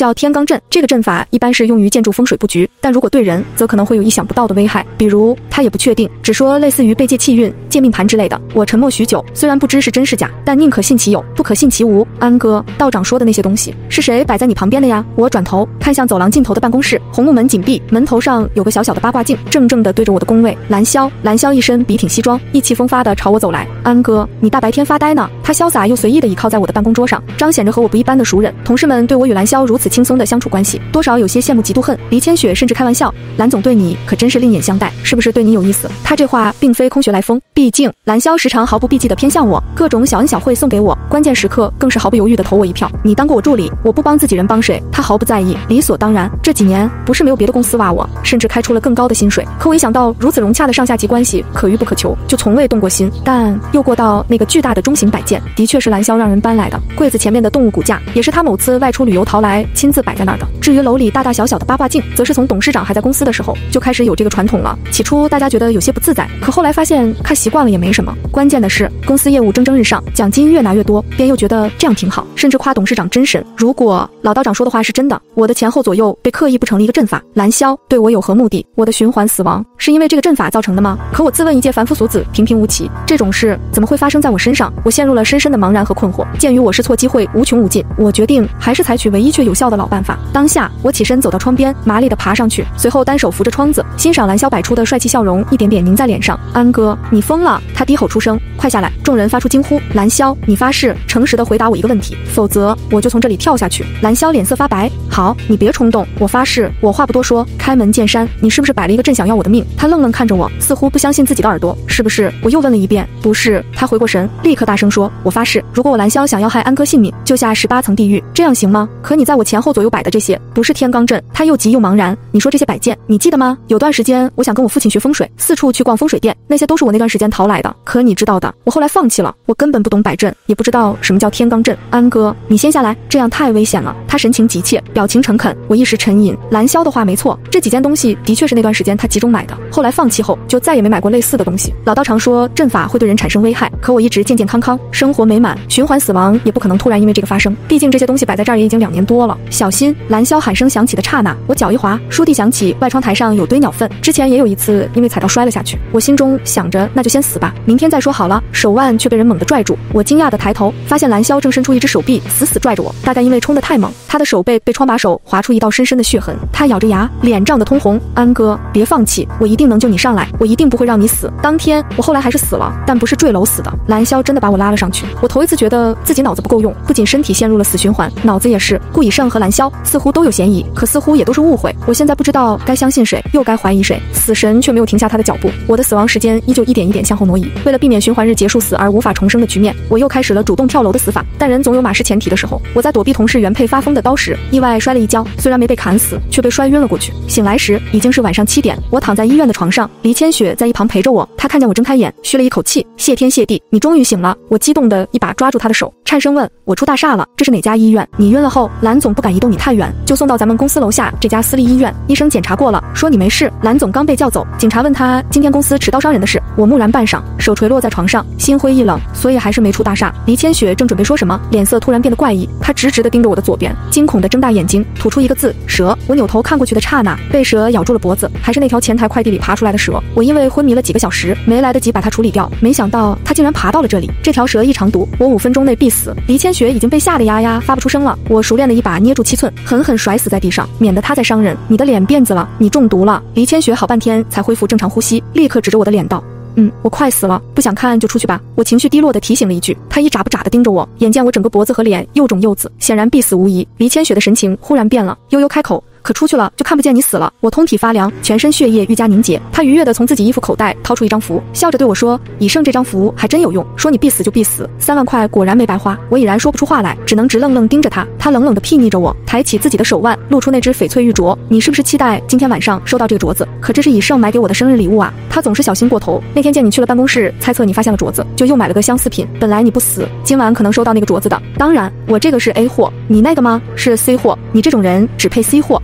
叫天罡阵。这个阵法一般是用于建筑风水布局，但如果对人，则可能会有意想不到的危害。比如他也不确定，只说类似于被借气运、借命盘之类的。我沉默许久，虽然不知是真是假，但宁可信其有，不可信其无。安哥，道长说的那些东西是谁摆在你旁边的呀？我转头看向走廊尽头的办公室，红木门紧闭，门头上有个小小的八卦镜，正正的对着我的工位。蓝霄，蓝霄一身笔挺西装，意气风发的朝我走来。安哥，你大白天发呆呢？他潇洒又随意的倚靠在我的办公桌上，彰显着和我不一般的熟人。同事们对我与蓝霄如此轻松的相处关系，多少有些羡慕嫉妒恨。黎千雪甚至开玩笑，蓝总对你可真是另眼相待，是不是对你有意思？他这话并非空穴来风，毕竟蓝霄时常毫不避忌的偏向我，各种小恩小惠送给我，关键时刻更是毫不犹豫的投我一票。你当过我助理，我不帮自己人帮谁？他毫不在意，理所当然。这几年不是没有别的公司挖我，甚至开出了更高的薪水，可我一想到如此融洽的上下级关系可遇不可求，就从未动过心。但又过到那个巨大的中型摆件，的确是蓝霄让人搬来的。柜子前面的动物骨架也是他某次外出旅游淘来亲自摆在那儿的。至于楼里大大小小的八卦镜，则是从董事长还在公司的时候就开始有这个传统了。起初大家觉得有些不自在，可后来发现看习惯了也没什么。关键的是公司业务蒸蒸日上，奖金越拿越多，便又觉得这样挺好，甚至夸董事长真神。如果老道长说的话是真的，我的前后左右被刻意布成了一个阵法，蓝霄对我有何目的？我的循环死亡是因为这个阵法造成的吗？可我自问一介凡夫俗子，平平无奇，这种事怎么会发生在我身上？我陷入了深深的茫然和困惑。鉴于我试错机会无穷无尽，我决定还是采取唯一却有效的老办法。当下我起身走到窗边，麻利地爬上去，随后单手扶着窗子，欣赏蓝霄摆出的帅气笑容一点点凝在脸上。安哥，你疯了！他低吼出声，快下来！众人发出惊呼。蓝霄，你发誓诚实地回答我一个问题，否则我就从这里跳下去。蓝霄脸色发白，好，你别冲动，我发誓。我话不多说，开门见山，你是不是摆了一个阵想要我的命？他愣愣看着我，似乎不相信自己的耳朵。是不是？我又问了一遍。不是。他回过神，立刻大声说，我发誓，如果我蓝霄想要害安哥性命，就下十八层地狱，这样行吗？可你在我前后左右摆的这些不是天罡阵。他又急又茫然，你说这些摆件你记得吗？有段时间我想跟我父亲学风水，四处去逛风水店，那些都是我那段时间淘来的。可你知道的，我后来放弃了，我根本不懂摆阵，也不知道什么叫天罡阵。安哥，你先下来，这样太危险了。他神情急切，表情诚恳。我一时沉吟，蓝霄的话没错，这几件东西的确是那段时间他集中买的，后来放弃后就再也没买过类似的东西。老道常说阵法会对人产生危害，可我一直健健康康，生活美满，循环死亡也不可能突然因为这个发生，毕竟这些东西摆在这儿也已经两年多了。小心！蓝霄喊声响起的刹那，我脚一滑，倏地想起外窗台上有堆鸟粪，之前也有一次因为踩到摔了下去。我心中想着那就先死吧，明天再说好了。手腕却被人猛地拽住，我惊讶地抬头，发现蓝霄正伸出一只手臂死死拽着我，大概因为冲得太猛，他的手背被窗把手划出一道深深的血痕。他咬着牙，脸涨得通红。安哥，别放弃，我一定能救你上来，我一定不会让你死。当天我后来还是死了，但不是坠楼死的。蓝霄真的把我拉了上去，我头一次觉得自己脑子不够用，不仅身体陷入了死循环，脑子也是。顾以胜和蓝霄似乎都有嫌疑，可似乎也都是误会。我现在不知道该相信谁，又该怀疑谁。死神却没有停下他的脚步，我的死亡时间依旧一点一点向后挪移。为了避免循环日结束死而无法重生的局面，我又开始了主动跳楼的死法。但人总有马失前蹄的时候，我在躲避同事原配发疯的刀时，意外摔了一跤，虽然没被砍死，却被摔晕了过去。醒来时已经是晚上七点，我躺在医院的床上，黎千雪在一旁陪着我。她看见我睁开眼，吁了一口气，谢天谢地，你终于醒了。我激动的一把抓住她的手，颤声问，我出大厦了，这是哪家医院？你晕了后，蓝总不敢移动你太远，就送到咱们公司楼下这家私立医院，医生检查过了，说你没事。蓝总刚被叫走，警察问他今天公司持刀伤人的事，我木然半晌，手垂落在床上，心灰意冷，所以还是没出大厦。黎千雪正准备说什么，脸色突然变得怪异，她直直地盯着我的左边，惊恐地睁大眼睛，吐出一个字，蛇。我扭头看过去的刹那，被蛇咬住了脖子，还是那条前台快递里爬出来的蛇。我因为昏迷了几个小时，没来得及把它处理掉，没想到它竟然爬到了这里。这条蛇异常毒，我五分钟内必死。黎千雪已经被吓得呀呀发不出声了，我熟练的一把捏住七寸，狠狠甩死在地上，免得他再伤人。你的脸变紫了，你中毒了。黎千雪好半天才恢复正常呼吸，立刻指着我的脸道，嗯，我快死了，不想看就出去吧。我情绪低落地提醒了一句，他一眨不眨地盯着我，眼见我整个脖子和脸又肿又紫，显然必死无疑。黎千雪的神情忽然变了，悠悠开口，可出去了就看不见你死了。我通体发凉，全身血液愈加凝结。他愉悦地从自己衣服口袋掏出一张符，笑着对我说，以胜这张符还真有用，说你必死就必死，三万块果然没白花。我已然说不出话来，只能直愣愣盯着他。他冷冷地睥睨着我，抬起自己的手腕，露出那只翡翠玉镯。你是不是期待今天晚上收到这个镯子？可这是以胜买给我的生日礼物啊。他总是小心过头，那天见你去了办公室，猜测你发现了镯子，就又买了个相似品。本来你不死，今晚可能收到那个镯子的。当然我这个是 A 货，你那个吗？是 C 货，你这种人只配 C 货。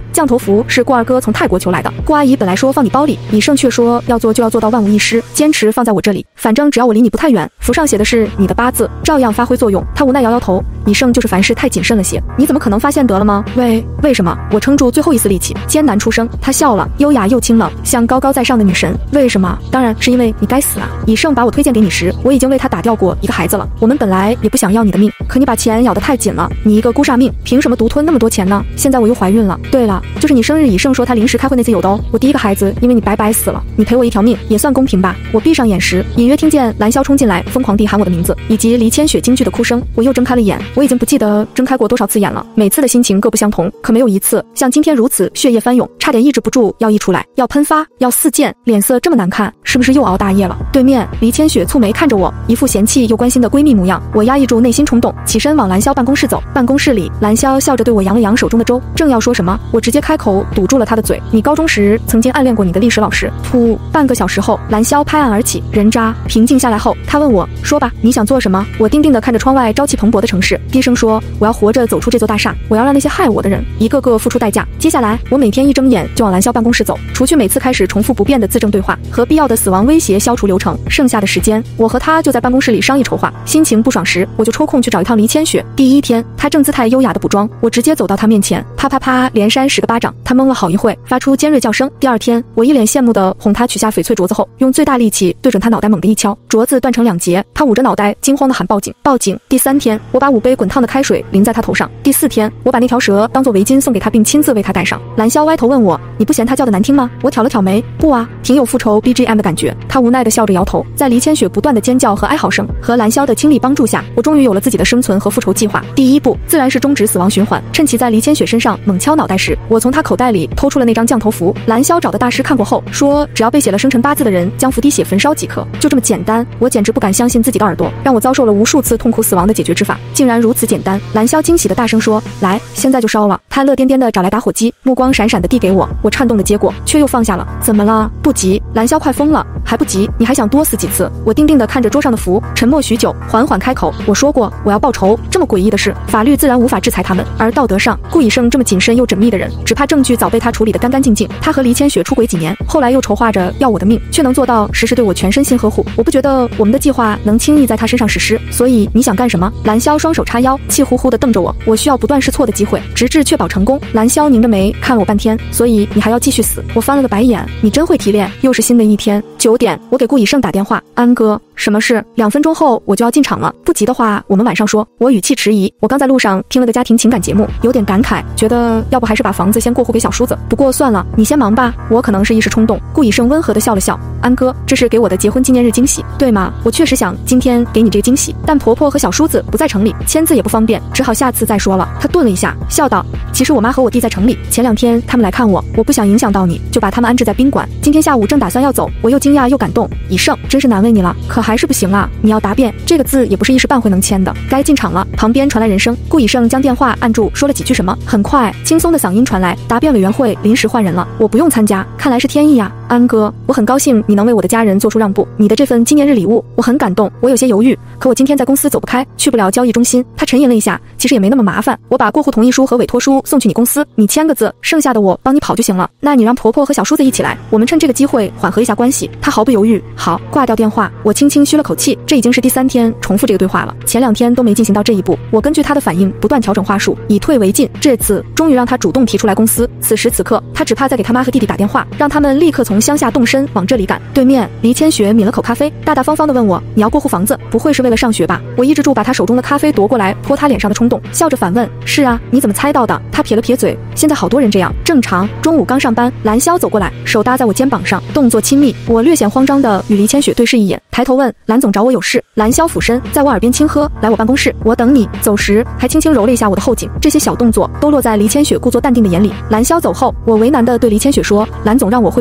降头符是郭二哥从泰国求来的，郭阿姨本来说放你包里，李胜却说要做就要做到万无一失，坚持放在我这里，反正只要我离你不太远，符上写的是你的八字，照样发挥作用。他无奈摇摇头，李胜就是凡事太谨慎了些，你怎么可能发现得了吗？喂，为什么？我撑住最后一丝力气，艰难出声。他笑了，优雅又清冷，像高高在上的女神。为什么？当然是因为你该死啊！李胜把我推荐给你时，我已经为他打掉过一个孩子了。我们本来也不想要你的命，可你把钱咬得太紧了，你一个孤煞命，凭什么独吞那么多钱呢？现在我又怀孕了。对了，就是你生日李胜说他临时开会那次有的哦。我第一个孩子因为你白白死了，你赔我一条命也算公平吧？我闭上眼时，隐约听见蓝霄冲进来，疯狂地喊我的名字，以及黎千雪惊惧的哭声。我又睁开了眼，我已经不记得睁开过多少次眼了，每次的心情各不相同，可没有一次像今天如此血液翻涌，差点抑制不住要溢出来，要喷发，要四溅，脸色这么难看，是不是又熬大夜了？对面黎千雪蹙眉看着我，一副嫌弃又关心的闺蜜模样。我压抑住内心冲动，起身往蓝霄办公室走。办公室里，蓝霄笑着对我扬了扬手中的粥，正要说什么，我直接开口堵住了他的嘴。你高中时曾经暗恋过你的历史老师。噗！半个小时后，蓝霄拍案而起，人渣。平静下来后，他问我，说吧，你想做什么？我定定地看着窗外朝气蓬勃的城市，低声说，我要活着走出这座大厦，我要让那些害我的人一个个付出代价。接下来，我每天一睁眼就往蓝霄办公室走，除去每次开始重复不变的自证对话和必要的死亡威胁消除流程，剩下的时间，我和他就在办公室里商议筹划。心情不爽时，我就抽空去找一趟黎千雪。第一天，他正姿态优雅的补妆，我直接走到他面前，啪啪啪连扇十个巴掌，他懵了好一会，发出尖锐叫声。第二天，我一脸羡慕地哄他取下翡翠镯子后，用最大力气对准他脑袋猛地一敲，镯子断成两截，他捂着脑袋惊慌地喊报警报警。第三天，我把五杯滚烫的开水淋在他头上。第四天，我把那条蛇当作围巾送给他，并亲自为他戴上。蓝霄歪头问我，你不嫌他叫的难听吗？我挑了挑眉，不啊，挺有复仇 B G M 的感觉。他无奈地笑着摇头。在黎千雪不断的尖叫和哀嚎声和蓝霄的倾力帮助下，我终于有了自己的生存和复仇计划。第一步自然是终止死亡循环。趁其在黎千雪身上猛敲脑袋时，我从他口袋里偷出了那张降头符。蓝霄找的大师看过后说，只要被写了生辰八字的人将符滴血焚烧即可，就这么简单。我简直不敢相信自己的耳朵，让我遭受了无数次痛苦死亡的解决之法，竟然如此简单。蓝霄惊喜的大声说，来，现在就烧了。他乐颠颠的找来打火机，目光闪闪的递给我，我颤动的接过，却又放下了。怎么了？不急，蓝霄快疯了。还不急，你还想多死几次？我定定地看着桌上的符，沉默许久，缓缓开口，我说过我要报仇，这么诡异的事，法律自然无法制裁他们，而道德上，顾以胜这么谨慎又缜密的人，只怕证据早被他处理得干干净净。他和黎千雪出轨几年，后来又筹划着要我的命，却能做到时时对我全身心呵护，我不觉得我们的计划能轻易在他身上实施。所以你想干什么？蓝霄双手叉腰，气呼呼地瞪着我，我需要不断试错的机会，直至确保成功。蓝霄拧着眉看了我半天，所以你还要继续死？我翻了个白眼，你真会提炼。又是新的一天，九点，我给顾以胜打电话，安哥，什么事？两分钟后我就要进场了，不急的话我们晚上说。我语气迟疑，我刚在路上听了个家庭情感节目，有点感慨，觉得要不还是把房子先过户给小叔子。不过算了，你先忙吧，我可能是一时冲动。顾以胜温和地笑了笑，安哥，这是给我的结婚纪念日惊喜，对吗？我确实想今天给你这个惊喜，但婆婆和小叔子不在城里，签字也不方便，只好下次再说了。他顿了一下，笑道，其实我妈和我弟在城里，前两天他们来看我，我不想影响到你，就把他们安置在宾馆。今天下午正打算要走，我又惊讶又感动。以胜，真是难为你了，可还是不行啊，你要答辩，这个字也不是一时半会能签的。该进场了。旁边传来人声，顾以胜将电话按住，说了几句什么，很快轻松的嗓音传来，答辩委员会临时换人了，我不用参加，看来是天意啊。安哥，我很高兴你能为我的家人做出让步，你的这份纪念日礼物我很感动。我有些犹豫，可我今天在公司走不开，去不了交易中心。他沉吟了一下，其实也没那么麻烦，我把过户同意书和委托书送去你公司，你签个字，剩下的我帮你跑就行了。那你让婆婆和小叔子一起来，我们趁这个机会缓和一下关系。他毫不犹豫，好。挂掉电话，我轻轻吁了口气，这已经是第三天重复这个对话了，前两天都没进行到这一步。我根据他的反应不断调整话术，以退为进，这次终于让他主动提出来公司。此时此刻，他只怕再给他妈和弟弟打电话，让他们立刻从乡下动身往这里赶。对面，黎千雪抿了口咖啡，大大方方地问我，你要过户房子，不会是为了上学吧？我抑制住把他手中的咖啡夺过来泼他脸上的冲动，笑着反问，是啊，你怎么猜到的？他撇了撇嘴，现在好多人这样，正常。中午刚上班，蓝霄走过来，手搭在我肩膀上，动作亲密。我略显慌张地与黎千雪对视一眼，抬头问，蓝总找我有事？蓝霄俯身在我耳边轻喝，来我办公室，我等你。走时还轻轻揉了一下我的后颈，这些小动作都落在黎千雪故作淡定的眼里。蓝霄走后，我为难地对黎千雪说，蓝总让我汇报工作，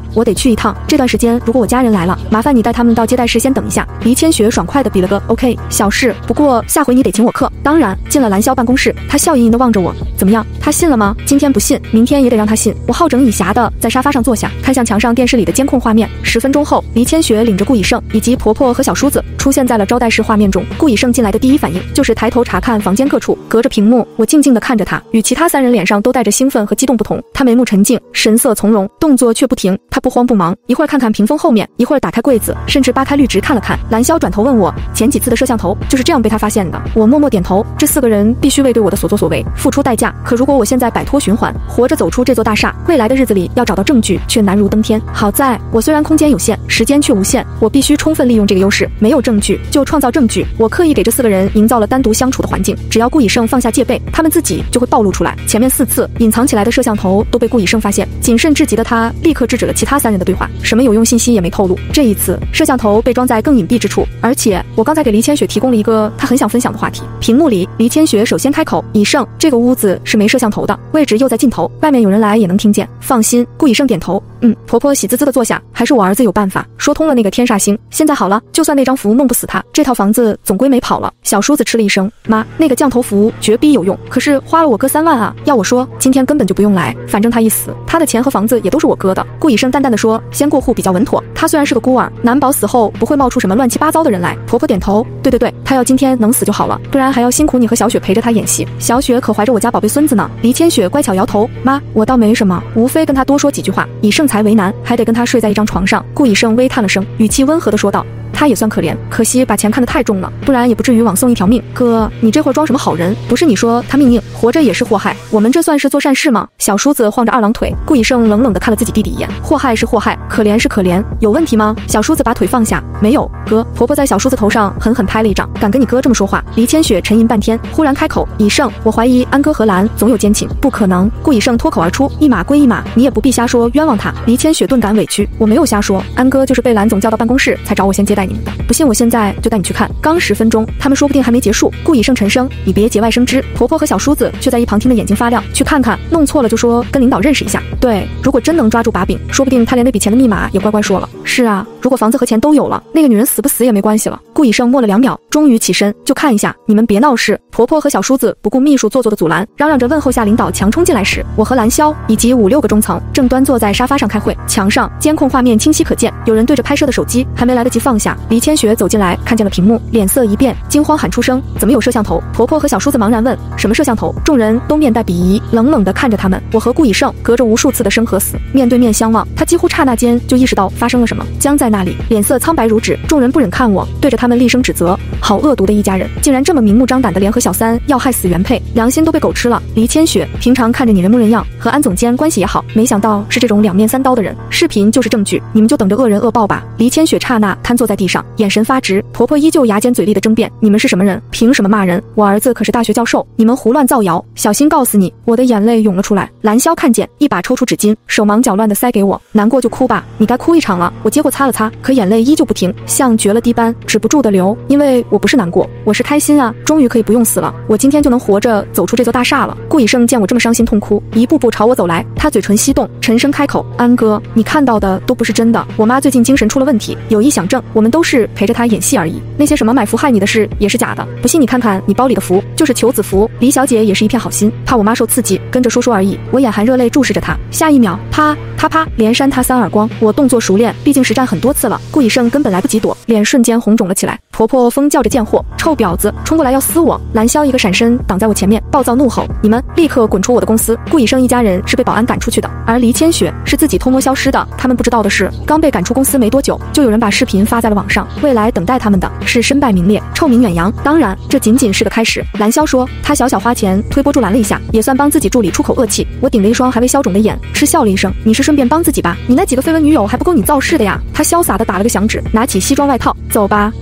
我得去一趟。这段时间如果我家人来了，麻烦你带他们到接待室先等一下。黎千雪爽快地比了个 OK， 小事，不过下回你得请我客。当然。进了蓝霄办公室，他笑盈盈地望着我，怎么样？他信了吗？今天不信，明天也得让他信。我好整以暇地在沙发上坐下，看向墙上电视里的监控画面。十分钟后，黎千雪领着顾以胜以及婆婆和小叔子出现在了招待室画面中。顾以胜进来的第一反应就是抬头查看房间各处，隔着屏幕，我静静地看着他，与其他三人脸上都带着兴奋和激动不同，他眉目沉静，神色从容，动作却不停。他不慌不忙，一会儿看看屏风后面，一会儿打开柜子，甚至扒开绿植看了看。蓝霄转头问我，前几次的摄像头就是这样被他发现的。我默默点头，这四个人必须为对我的所作所为付出代价。可如果我现在摆脱循环，活着走出这座大厦，未来的日子里要找到证据却难如登天。好在我虽然空间有限，时间却无限，我必须充分利用这个优势。没有证据就创造证据。我刻意给这四个人营造了单独相处的环境，只要顾以胜放下戒备，他们自己就会暴露出来。前面四次隐藏起来的摄像头都被顾以胜发现，谨慎至极的他立刻制止了其他三人的对话，什么有用信息也没透露。这一次摄像头被装在更隐蔽之处，而且我刚才给黎千雪提供了一个他很想分享的话题。屏幕里黎千雪首先开口，以胜，这个屋子是没摄像头的，位置又在尽头，外面有人来也能听见，放心。顾以胜点头，嗯。婆婆喜滋滋地坐下，还是我儿子有办法，说通了那个天煞星。现在好了，就算那张符弄不死他，这套房子总归没跑了。小叔子吃了一声，妈，那个降头符绝逼有用，可是花了我哥三万啊！要我说，今天根本就不用来，反正他一死，他的钱和房子也都是我哥的。顾以胜淡淡地说，先过户比较稳妥。他虽然是个孤儿，难保死后不会冒出什么乱七八糟的人来。婆婆点头，对对对，他要今天能死就好了，不然还要辛苦你和小雪陪着他演戏。小雪可怀着我家宝贝孙子呢。黎千雪乖巧摇头，妈，我倒没什么，无非跟他多说几句话。以胜才为难，还得跟他睡在一张床上。顾以胜微叹了声，语气温和地说道，他也算可怜，可惜把钱看得太重了，不然也不至于枉送一条命。哥，你这会儿装什么好人？不是你说他命硬，活着也是祸害，我们这算是做善事吗？小叔子晃着二郎腿，顾以胜冷冷地看了自己弟弟一眼，祸害是祸害，可怜是可怜，有问题吗？小叔子把腿放下，没有。哥，婆婆在小叔子头上狠狠拍了一掌，敢跟你哥这么说话？黎千雪沉吟半天，忽然开口，以胜，我怀疑安哥和兰总有奸情。不可能。顾以胜脱口而出，一码归一码，你也不必瞎说，冤枉他。黎千雪顿感委屈，我没有瞎说，安哥就是被兰总叫到办公室才找我先接待你们的，不信我现在就带你去看。刚十分钟，他们说不定还没结束。顾以胜沉声，你别节外生枝。婆婆和小叔子却在一旁听得眼睛发亮，去看看，弄错了就说跟领导认识一下。对，如果真能抓住把柄，说不定他连那笔钱的密码也乖乖说了。是啊，如果房子和钱都有了，那个女人死不死也没关系了。顾以胜默了两秒，终于起身，就看一下，你们别闹事。婆婆和小叔子不顾秘书做作的阻拦，嚷嚷着问候下领导强冲进来时，我和蓝霄以及五六个中层正端坐在沙发上开会，墙上监控画面清晰可见，有人对着拍摄的手机，还没来得及放下，黎千雪走进来，看见了屏幕，脸色一变，惊慌喊出声，怎么有摄像头？婆婆和小叔子茫然问，什么摄像头？众人都面带鄙夷，冷冷地看着他们。我和顾以胜隔着无数次的生和死，面对面相望，他几乎刹那间就意识到发生了什么，僵在那里，脸色苍白如纸。众人不忍看我，对着他们厉声指责，好恶毒的一家人，竟然这么明目张胆地联合小三要害死原配，良心都被狗吃了。黎千雪平常看着你人模人样，和安总监关系也好，没想到是这种两面三刀的人。视频就是证据，你们就等着恶人恶报吧。黎千雪刹那瘫坐在地上，眼神发直。婆婆依旧牙尖嘴利的争辩，你们是什么人？凭什么骂人？我儿子可是大学教授，你们胡乱造谣，小心告死你！我的眼泪涌了出来。蓝霄看见，一把抽出纸巾，手忙脚乱的塞给我，难过就哭吧，你该哭一场了。我接过擦了擦，可眼泪依旧不停，像决了堤般止不住的流。因为我不是难过，我是开心啊，终于可以不用死了，我今天就能活着走出这座大厦了。顾以胜见我这么伤心痛哭，一步步朝我走来，他嘴唇翕动，沉声开口，安哥，你看到的都不是真的，我妈最近精神出了问题，有臆想症，我们都是陪着她演戏而已，那些什么买符害你的事也是假的，不信你看看你包里的符，就是求子符。李小姐也是一片好心，怕我妈受刺激，跟着说说而已。我眼含热泪注视着她，下一秒，啪啪啪，连扇她三耳光。我动作熟练，毕竟实战很多次了。顾以胜根本来不及躲，脸瞬间红肿了起来。婆婆疯叫着贱货，臭婊子，冲过来要撕我。蓝霄一个闪身挡在我前面，暴躁怒吼，你们立刻滚出我的公司。顾以胜一家人是被保安赶出去的，而黎千雪是自己偷摸消失的。他们不知道的是，刚被赶出公司没多久，就有人把视频发在了网上，未来等待他们的是身败名裂，臭名远扬。当然这仅仅是个开始。蓝霄说他小小花钱推波助澜了一下，也算帮自己助理出口恶气。我顶着一双还未消肿的眼，嗤笑了一声，你是顺便帮自己吧，你那几个绯闻女友还不够你造势的呀。他潇洒地打了个响指，拿起西装外套，走吧，我陪你。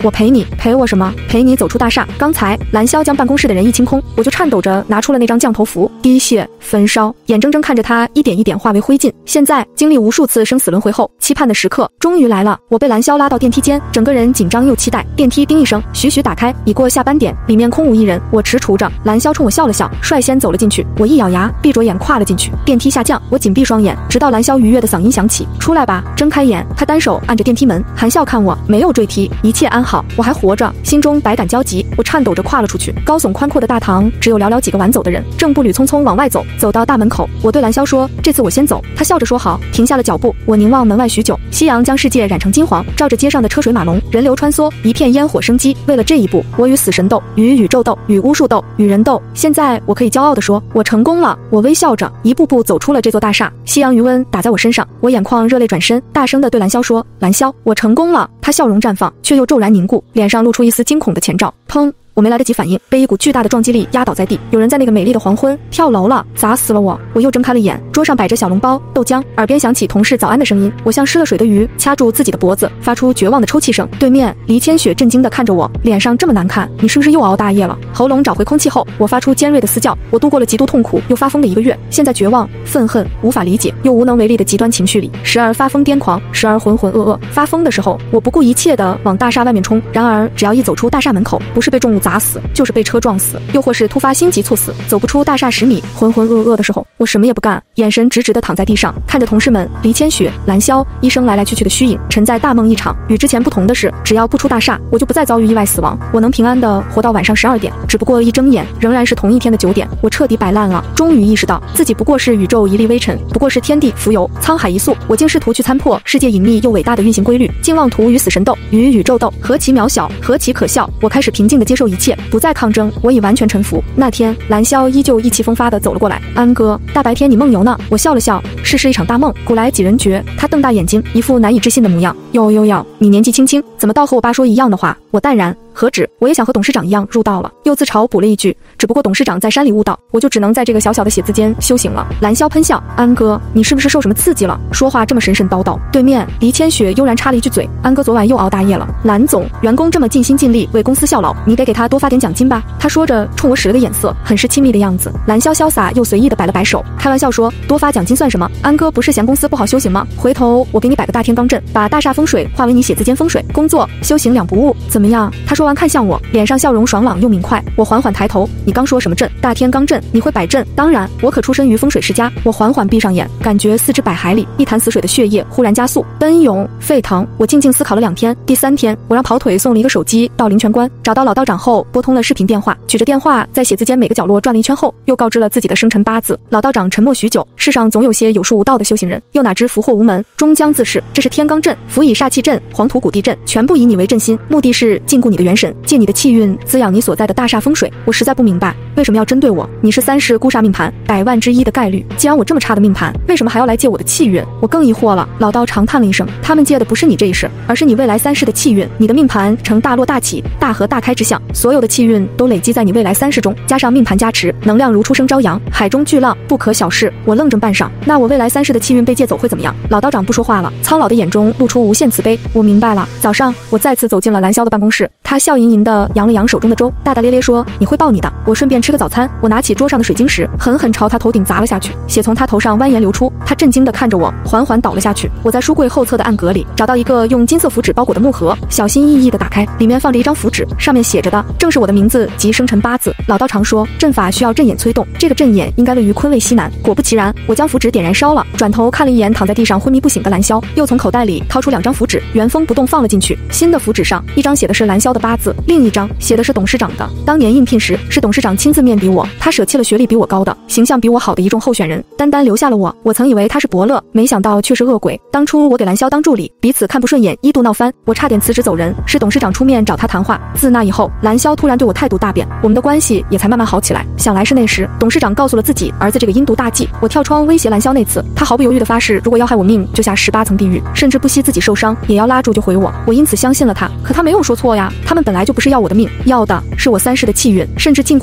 你，陪我什么？陪你走出大厦。刚才蓝霄将办公室的人一清空，我就颤抖着拿出了那张降头符，滴血焚烧，眼睁睁看着它一点一点化为灰烬。现在经历无数次生死轮回后，期盼的时刻终于来了。我被蓝霄拉到电梯间，整个人紧张又期待。电梯叮一声，徐徐打开，已过下班点，里面空无一人。我踟蹰着，蓝霄冲我笑了笑，率先走了进去。我一咬牙，闭着眼跨了进去。电梯下降，我紧闭双眼，直到蓝霄愉悦的嗓音响起：“出来吧。”睁开眼，他单手按着电梯门，含笑看我，没有坠梯，一切安好，我还活着。心中百感交集，我颤抖着跨了出去。高耸宽阔的大堂只有寥寥几个晚走的人，正步履匆匆往外走。走到大门口，我对蓝霄说：“这次我先走。”他笑着说：“好。”停下了脚步。我凝望门外许久，夕阳将世界染成金黄，照着街上的车水马龙，人流穿梭，一片烟火生机。为了这一步，我与死神斗，与宇宙斗，与巫术斗，与人斗。现在我可以骄傲地说，我成功了。我微笑着，一步步走出了这座大厦。夕阳余温打在我身上，我眼眶热泪，转身，大声地对蓝霄说：“蓝霄，我成功了。”他笑容绽放，却又骤然凝固，脸上露出一丝惊恐的前兆。砰！我没来得及反应，被一股巨大的撞击力压倒在地。有人在那个美丽的黄昏跳楼了，砸死了我！我又睁开了眼，桌上摆着小笼包、豆浆，耳边响起同事早安的声音。我像失了水的鱼，掐住自己的脖子，发出绝望的抽泣声。对面，黎千雪震惊地看着我，脸上这么难看，你是不是又熬大夜了？喉咙找回空气后，我发出尖锐的嘶叫。我度过了极度痛苦又发疯的一个月，现在绝望、愤恨、无法理解又无能为力的极端情绪里，时而发疯癫狂，时而浑浑噩噩。发疯的时候，我不顾一切地往大厦外面冲，然而只要一走出大厦门口，不是被重物砸死，就是被车撞死，又或是突发心急猝死。走不出大厦十米，浑浑噩噩的时候，我什么也不干，眼神直直地躺在地上，看着同事们黎千雪、蓝霄医生来来去去的虚影，沉在大梦一场。与之前不同的是，只要不出大厦，我就不再遭遇意外死亡，我能平安地活到晚上十二点。只不过一睁眼，仍然是同一天的九点。我彻底摆烂了，终于意识到自己不过是宇宙一粒微尘，不过是天地浮游，沧海一粟。我竟试图去参破世界隐秘又伟大的运行规律，竟妄图与死神斗，与宇宙斗，何其渺小，何其可笑！我开始平静地接受一切，不再抗争，我已完全臣服。那天，蓝霄依旧意气风发地走了过来。安哥，大白天你梦游呢？我笑了笑，世事一场大梦，古来几人觉。他瞪大眼睛，一副难以置信的模样。哟哟哟，你年纪轻轻，怎么倒和我爸说一样的话？我淡然。何止，我也想和董事长一样入道了。又自嘲补了一句，只不过董事长在山里悟道，我就只能在这个小小的写字间修行了。蓝霄喷笑，安哥，你是不是受什么刺激了？说话这么神神叨叨。对面，黎千雪悠然插了一句嘴，安哥昨晚又熬大夜了。蓝总，员工这么尽心尽力为公司效劳，你得给他多发点奖金吧。他说着，冲我使了个眼色，很是亲密的样子。蓝霄潇洒又随意地摆了摆手，开玩笑说，多发奖金算什么？安哥不是嫌公司不好修行吗？回头我给你摆个大天罡阵，把大厦风水化为你写字间风水，工作修行两不误，怎么样？他说完看向我，脸上笑容爽朗又明快。我缓缓抬头，你刚说什么阵？大天罡阵？你会摆阵？当然，我可出身于风水世家。我缓缓闭上眼，感觉四肢百海里一潭死水的血液忽然加速，奔涌沸腾。我静静思考了两天，第三天，我让跑腿送了一个手机到灵泉关，找到老道长后拨通了视频电话，举着电话在写字间每个角落转了一圈后，又告知了自己的生辰八字。老道长沉默许久，世上总有些有术无道的修行人，又哪知福祸无门，终将自噬。这是天罡阵，辅以煞气阵、黄土谷地阵，全部以你为阵心，目的是禁锢你的元神，借你的气运滋养你所在的大厦风水。我实在不明白，为什么要针对我？你是三世孤煞命盘，百万之一的概率，既然我这么差的命盘，为什么还要来借我的气运？我更疑惑了。老道长叹了一声，他们借的不是你这一世，而是你未来三世的气运。你的命盘呈大落大起、大合大开之象，所有的气运都累积在你未来三世中，加上命盘加持，能量如初生朝阳，海中巨浪，不可小视。我愣怔半晌，那我未来三世的气运被借走会怎么样？老道长不说话了，苍老的眼中露出无限慈悲。我明白了。早上，我再次走进了蓝霄的办公室，他笑盈盈地扬了扬手中的粥，大大咧咧说：“你会抱你的。”我顺便吃个早餐，我拿起桌上的水晶石，狠狠朝他头顶砸了下去，血从他头上蜿蜒流出。他震惊地看着我，缓缓倒了下去。我在书柜后侧的暗格里找到一个用金色符纸包裹的木盒，小心翼翼地打开，里面放着一张符纸，上面写着的正是我的名字及生辰八字。老道常说，阵法需要阵眼催动，这个阵眼应该位于坤位西南。果不其然，我将符纸点燃烧了，转头看了一眼躺在地上昏迷不醒的蓝霄，又从口袋里掏出两张符纸，原封不动放了进去。新的符纸上，一张写的是蓝霄的八字，另一张写的是董事长的。当年应聘时，是董事长亲自面比我，他舍弃了学历比我高的、形象比我好的一众候选人，单单留下了我。我曾以为他是伯乐，没想到却是恶鬼。当初我给蓝霄当助理，彼此看不顺眼，一度闹翻，我差点辞职走人，是董事长出面找他谈话。自那以后，蓝霄突然对我态度大变，我们的关系也才慢慢好起来。想来是那时，董事长告诉了自己儿子这个阴毒大计。我跳窗威胁蓝霄那次，他毫不犹豫地发誓，如果要害我命，就下十八层地狱，甚至不惜自己受伤，也要拉住就回我。我因此相信了他，可他没有说错呀，他们本来就不是要我的命，要的是我三世的气运，甚至禁锢我的元神。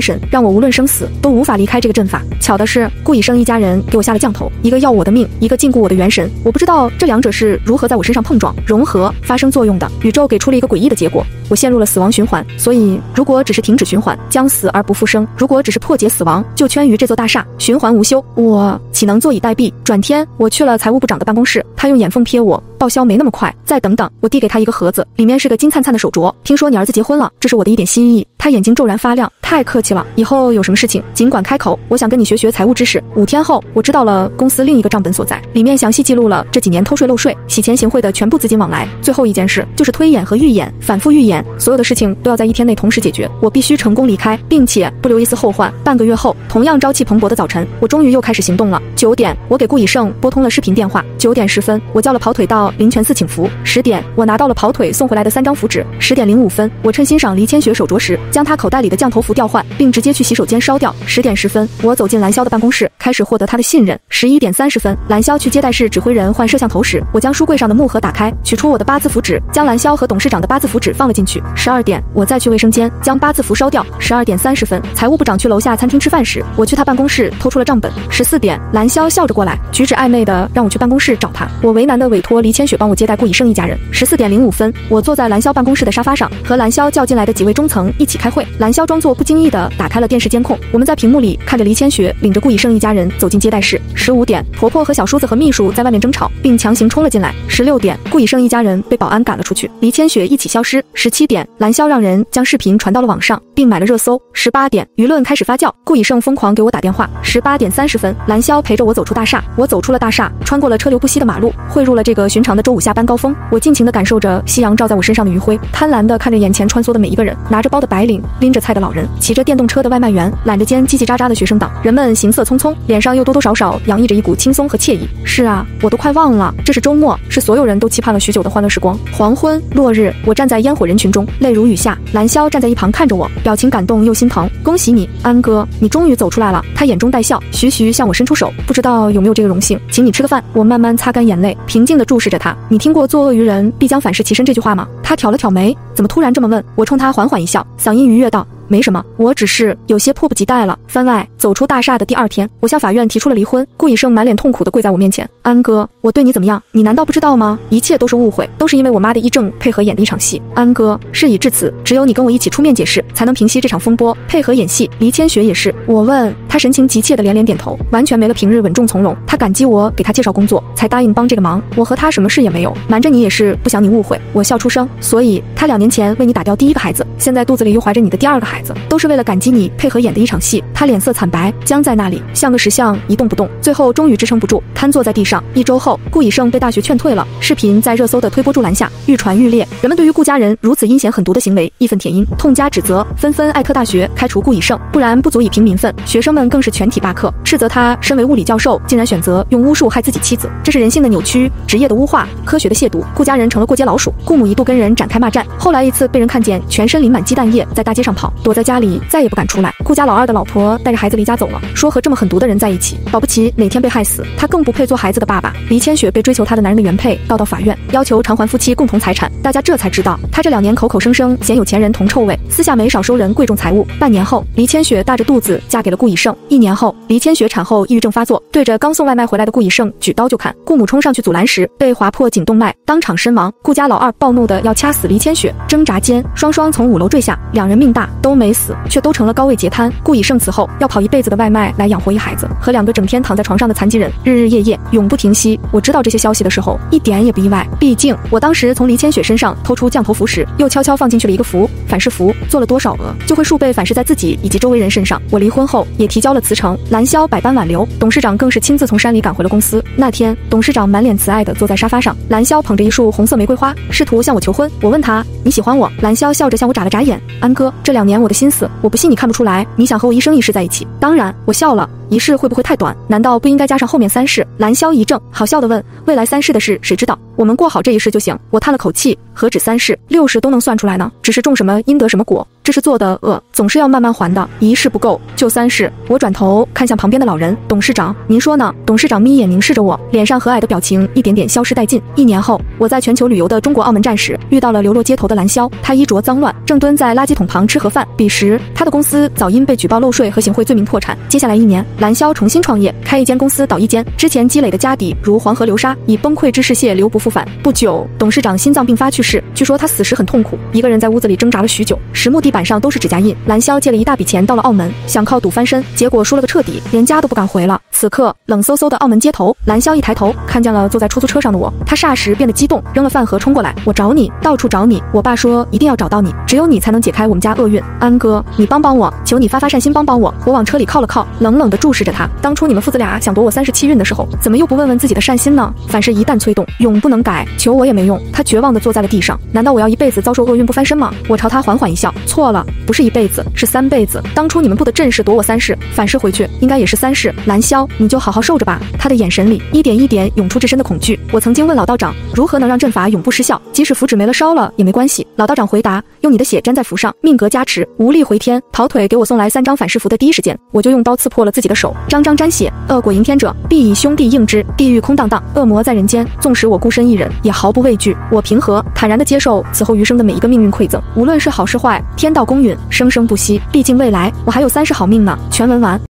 神，让我无论生死都无法离开这个阵法。巧的是，顾以胜一家人给我下了降头，一个要我的命，一个禁锢我的元神。我不知道这两者是如何在我身上碰撞、融合、发生作用的。宇宙给出了一个诡异的结果，我陷入了死亡循环。所以，如果只是停止循环，将死而不复生；如果只是破解死亡，就圈于这座大厦，循环无休，我岂能坐以待毙？转天，我去了财务部长的办公室，他用眼缝瞥我，报销没那么快，再等等。我递给他一个盒子，里面是个金灿灿的手镯。听说你儿子结婚了，这是我的一点心意。他眼睛骤然发亮，太客气了，以后有什么事情尽管开口，我想跟你学学财务知识。五天后，我知道了公司另一个账本所在，里面详细记录了这几年偷税漏税、洗钱行贿的全部资金往来。最后一件事就是推演和预演，反复预演，所有的事情都要在一天内同时解决。我必须成功离开，并且不留一丝后患。半个月后，同样朝气蓬勃的早晨，我终于又开始行动了。九点，我给顾以胜拨通了视频电话。九点十分，我叫了跑腿到灵泉寺请符。十点，我拿到了跑腿送回来的三张符纸。十点零五分，我趁欣赏黎千雪手镯时，将他口袋里的降头符调换，并直接去洗手间烧掉。十点十分，我走进蓝霄的办公室，开始获得他的信任。十一点三十分，蓝霄去接待室指挥人换摄像头时，我将书柜上的木盒打开，取出我的八字符纸，将蓝霄和董事长的八字符纸放了进去。十二点，我再去卫生间将八字符烧掉。十二点三十分，财务部长去楼下餐厅吃饭时，我去他办公室偷出了账本。十四点，蓝霄笑着过来，举止暧昧的让我去办公室找他。我为难的委托黎千雪帮我接待顾以胜一家人。十四点零五分，我坐在蓝霄办公室的沙发上，和蓝霄叫进来的几位中层一起开会。蓝霄装作不经意的打开了电视监控，我们在屏幕里看着黎千雪领着顾以胜一家人走进接待室。十五点，婆婆和小叔子和秘书在外面争吵，并强行冲了进来。十六点，顾以胜一家人被保安赶了出去，黎千雪一起消失。十七点，蓝霄让人将视频传到了网上，并买了热搜。十八点，舆论开始发酵，顾以胜疯狂给我打电话。十八点三十分，蓝霄陪着我走出大厦，我走出了大厦，穿过了车流不息的马路，汇入了这个寻常的周五下班高峰。我尽情地感受着夕阳照在我身上的余晖，贪婪地看着眼前穿梭的每一个人，拿着包的白领，拎着菜的老人，骑着电动车的外卖员，揽着肩叽叽喳喳的学生党。人们行色匆匆，脸上又多多少少洋溢着一股轻松和惬意。是啊，我都快忘了，这是周末，是所有人都期盼了许久的欢乐时光。黄昏落日，我站在烟火人群中，泪如雨下。蓝霄站在一旁看着我，表情感动又心疼。恭喜你，安哥，你终于走出来了。他眼中带笑，徐徐向我伸出手，不知道有没有这个荣幸，请你吃个饭。我慢慢擦干眼泪，平静地注视着他。你听过作恶于人必将反噬其身这句话吗？他挑了挑眉，怎么突然这么问？我冲他缓缓一笑，嗓音愉悦道，没什么，我只是有些迫不及待了。番外，走出大厦的第二天，我向法院提出了离婚。顾以胜满脸痛苦地跪在我面前，安哥，我对你怎么样？你难道不知道吗？一切都是误会，都是因为我妈的医症配合演的一场戏。安哥，事已至此，只有你跟我一起出面解释，才能平息这场风波。配合演戏，黎千雪也是。我问他，神情急切的连连点头，完全没了平日稳重从容。他感激我给他介绍工作，才答应帮这个忙。我和他什么事也没有，瞒着你也是不想你误会。我笑出声，所以他两年前为你打掉第一个孩子，现在肚子里又怀着你的第二个孩子，都是为了感激你配合演的一场戏。他脸色惨白，僵在那里，像个石像一动不动，最后终于支撑不住，瘫坐在地上。一周后，顾以胜被大学劝退了，视频在热搜的推波助澜下愈传愈烈，人们对于顾家人如此阴险狠毒的行为义愤填膺，痛加指责，纷纷艾特大学开除顾以胜，不然不足以平民愤。学生们更是全体罢课，斥责他身为物理教授，竟然选择用巫术害自己妻子，这是人性的扭曲，职业的污化，科学的亵渎。顾家人成了过街老鼠，顾母一度跟人展开骂战，后来一次被人看见全身淋满鸡蛋液，在大街上跑，躲在家里再也不敢出来。顾家老二的老婆带着孩子离家走了，说和这么狠毒的人在一起，保不齐哪天被害死，他更不配做孩子的爸爸。黎千雪被追求她的男人的原配告到法院，要求偿还夫妻共同财产。大家这才知道，他这两年口口声声嫌有钱人铜臭味，私下没少收人贵重财物。半年后，黎千雪大着肚子嫁给了顾以胜。一年后，黎千雪产后抑郁症发作，对着刚送外卖回来的顾以胜举刀就砍，顾母冲上去阻拦时被划破颈动脉，当场身亡。顾家老二暴怒的要掐死黎千雪，挣扎间双双从五楼坠下，两人命大都没死，却都成了高位截瘫。顾以胜此后要跑一辈子的外卖来养活一孩子和两个整天躺在床上的残疾人，日日夜夜永不停息。我知道这些消息的时候一点也不意外，毕竟我当时从黎千雪身上偷出降头符时，又悄悄放进去了一个符，反噬符，做了多少额就会数倍反噬在自己以及周围人身上。我离婚后也提交了辞呈，蓝霄百般挽留，董事长更是亲自从山里赶回了公司。那天，董事长满脸慈爱地坐在沙发上，蓝霄捧着一束红色玫瑰花，试图向我求婚。我问他，你喜欢我？蓝霄笑着向我眨了眨眼，安哥，这两年我的心思，我不信你看不出来，你想和我一生一世在一起。当然，我笑了，一世会不会太短？难道不应该加上后面三世？蓝霄一怔，好笑地问，未来三世的事谁知道？我们过好这一世就行。我叹了口气，何止三世，六世都能算出来呢？只是种什么因得什么果。 这是做的恶，总是要慢慢还的，一世不够就三世。我转头看向旁边的老人，董事长，您说呢？董事长眯眼凝视着我，脸上和蔼的表情一点点消失殆尽。一年后，我在全球旅游的中国澳门站时，遇到了流落街头的蓝霄，他衣着脏乱，正蹲在垃圾桶旁吃盒饭。彼时，他的公司早因被举报漏税和行贿罪名破产。接下来一年，蓝霄重新创业，开一间公司倒一间，之前积累的家底如黄河流沙，以崩溃之势血流不复返。不久，董事长心脏病发去世，据说他死时很痛苦，一个人在屋子里挣扎了许久，实木地板上都是指甲印。蓝霄借了一大笔钱到了澳门，想靠赌翻身，结果输了个彻底，连家都不敢回了。此刻，冷飕飕的澳门街头，蓝霄一抬头，看见了坐在出租车上的我，他霎时变得激动，扔了饭盒冲过来，我找你，到处找你，我爸说一定要找到你，只有你才能解开我们家厄运。安哥，你帮帮我，求你发发善心帮帮我。我往车里靠了靠，冷冷地注视着他。当初你们父子俩想夺我三十七运的时候，怎么又不问问自己的善心呢？凡事一旦催动，永不能改，求我也没用。他绝望地坐在了地上。难道我要一辈子遭受厄运不翻身吗？我朝他缓缓一笑，错了，不是一辈子，是三辈子。当初你们部的阵势夺我三世，反噬回去应该也是三世。蓝霄，你就好好受着吧。他的眼神里一点一点涌出至深的恐惧。我曾经问老道长，如何能让阵法永不失效，即使符纸没了烧了也没关系。老道长回答，用你的血沾在符上，命格加持，无力回天。跑腿给我送来三张反噬符的第一时间，我就用刀刺破了自己的手，张张沾血。恶果迎天者，必以兄弟应之。地狱空荡荡，恶魔在人间，纵使我孤身一人，也毫不畏惧。我平和坦然地接受此后余生的每一个命运馈赠，无论是好是坏，天道公允，生生不息。毕竟未来我还有三世好命呢。全文完。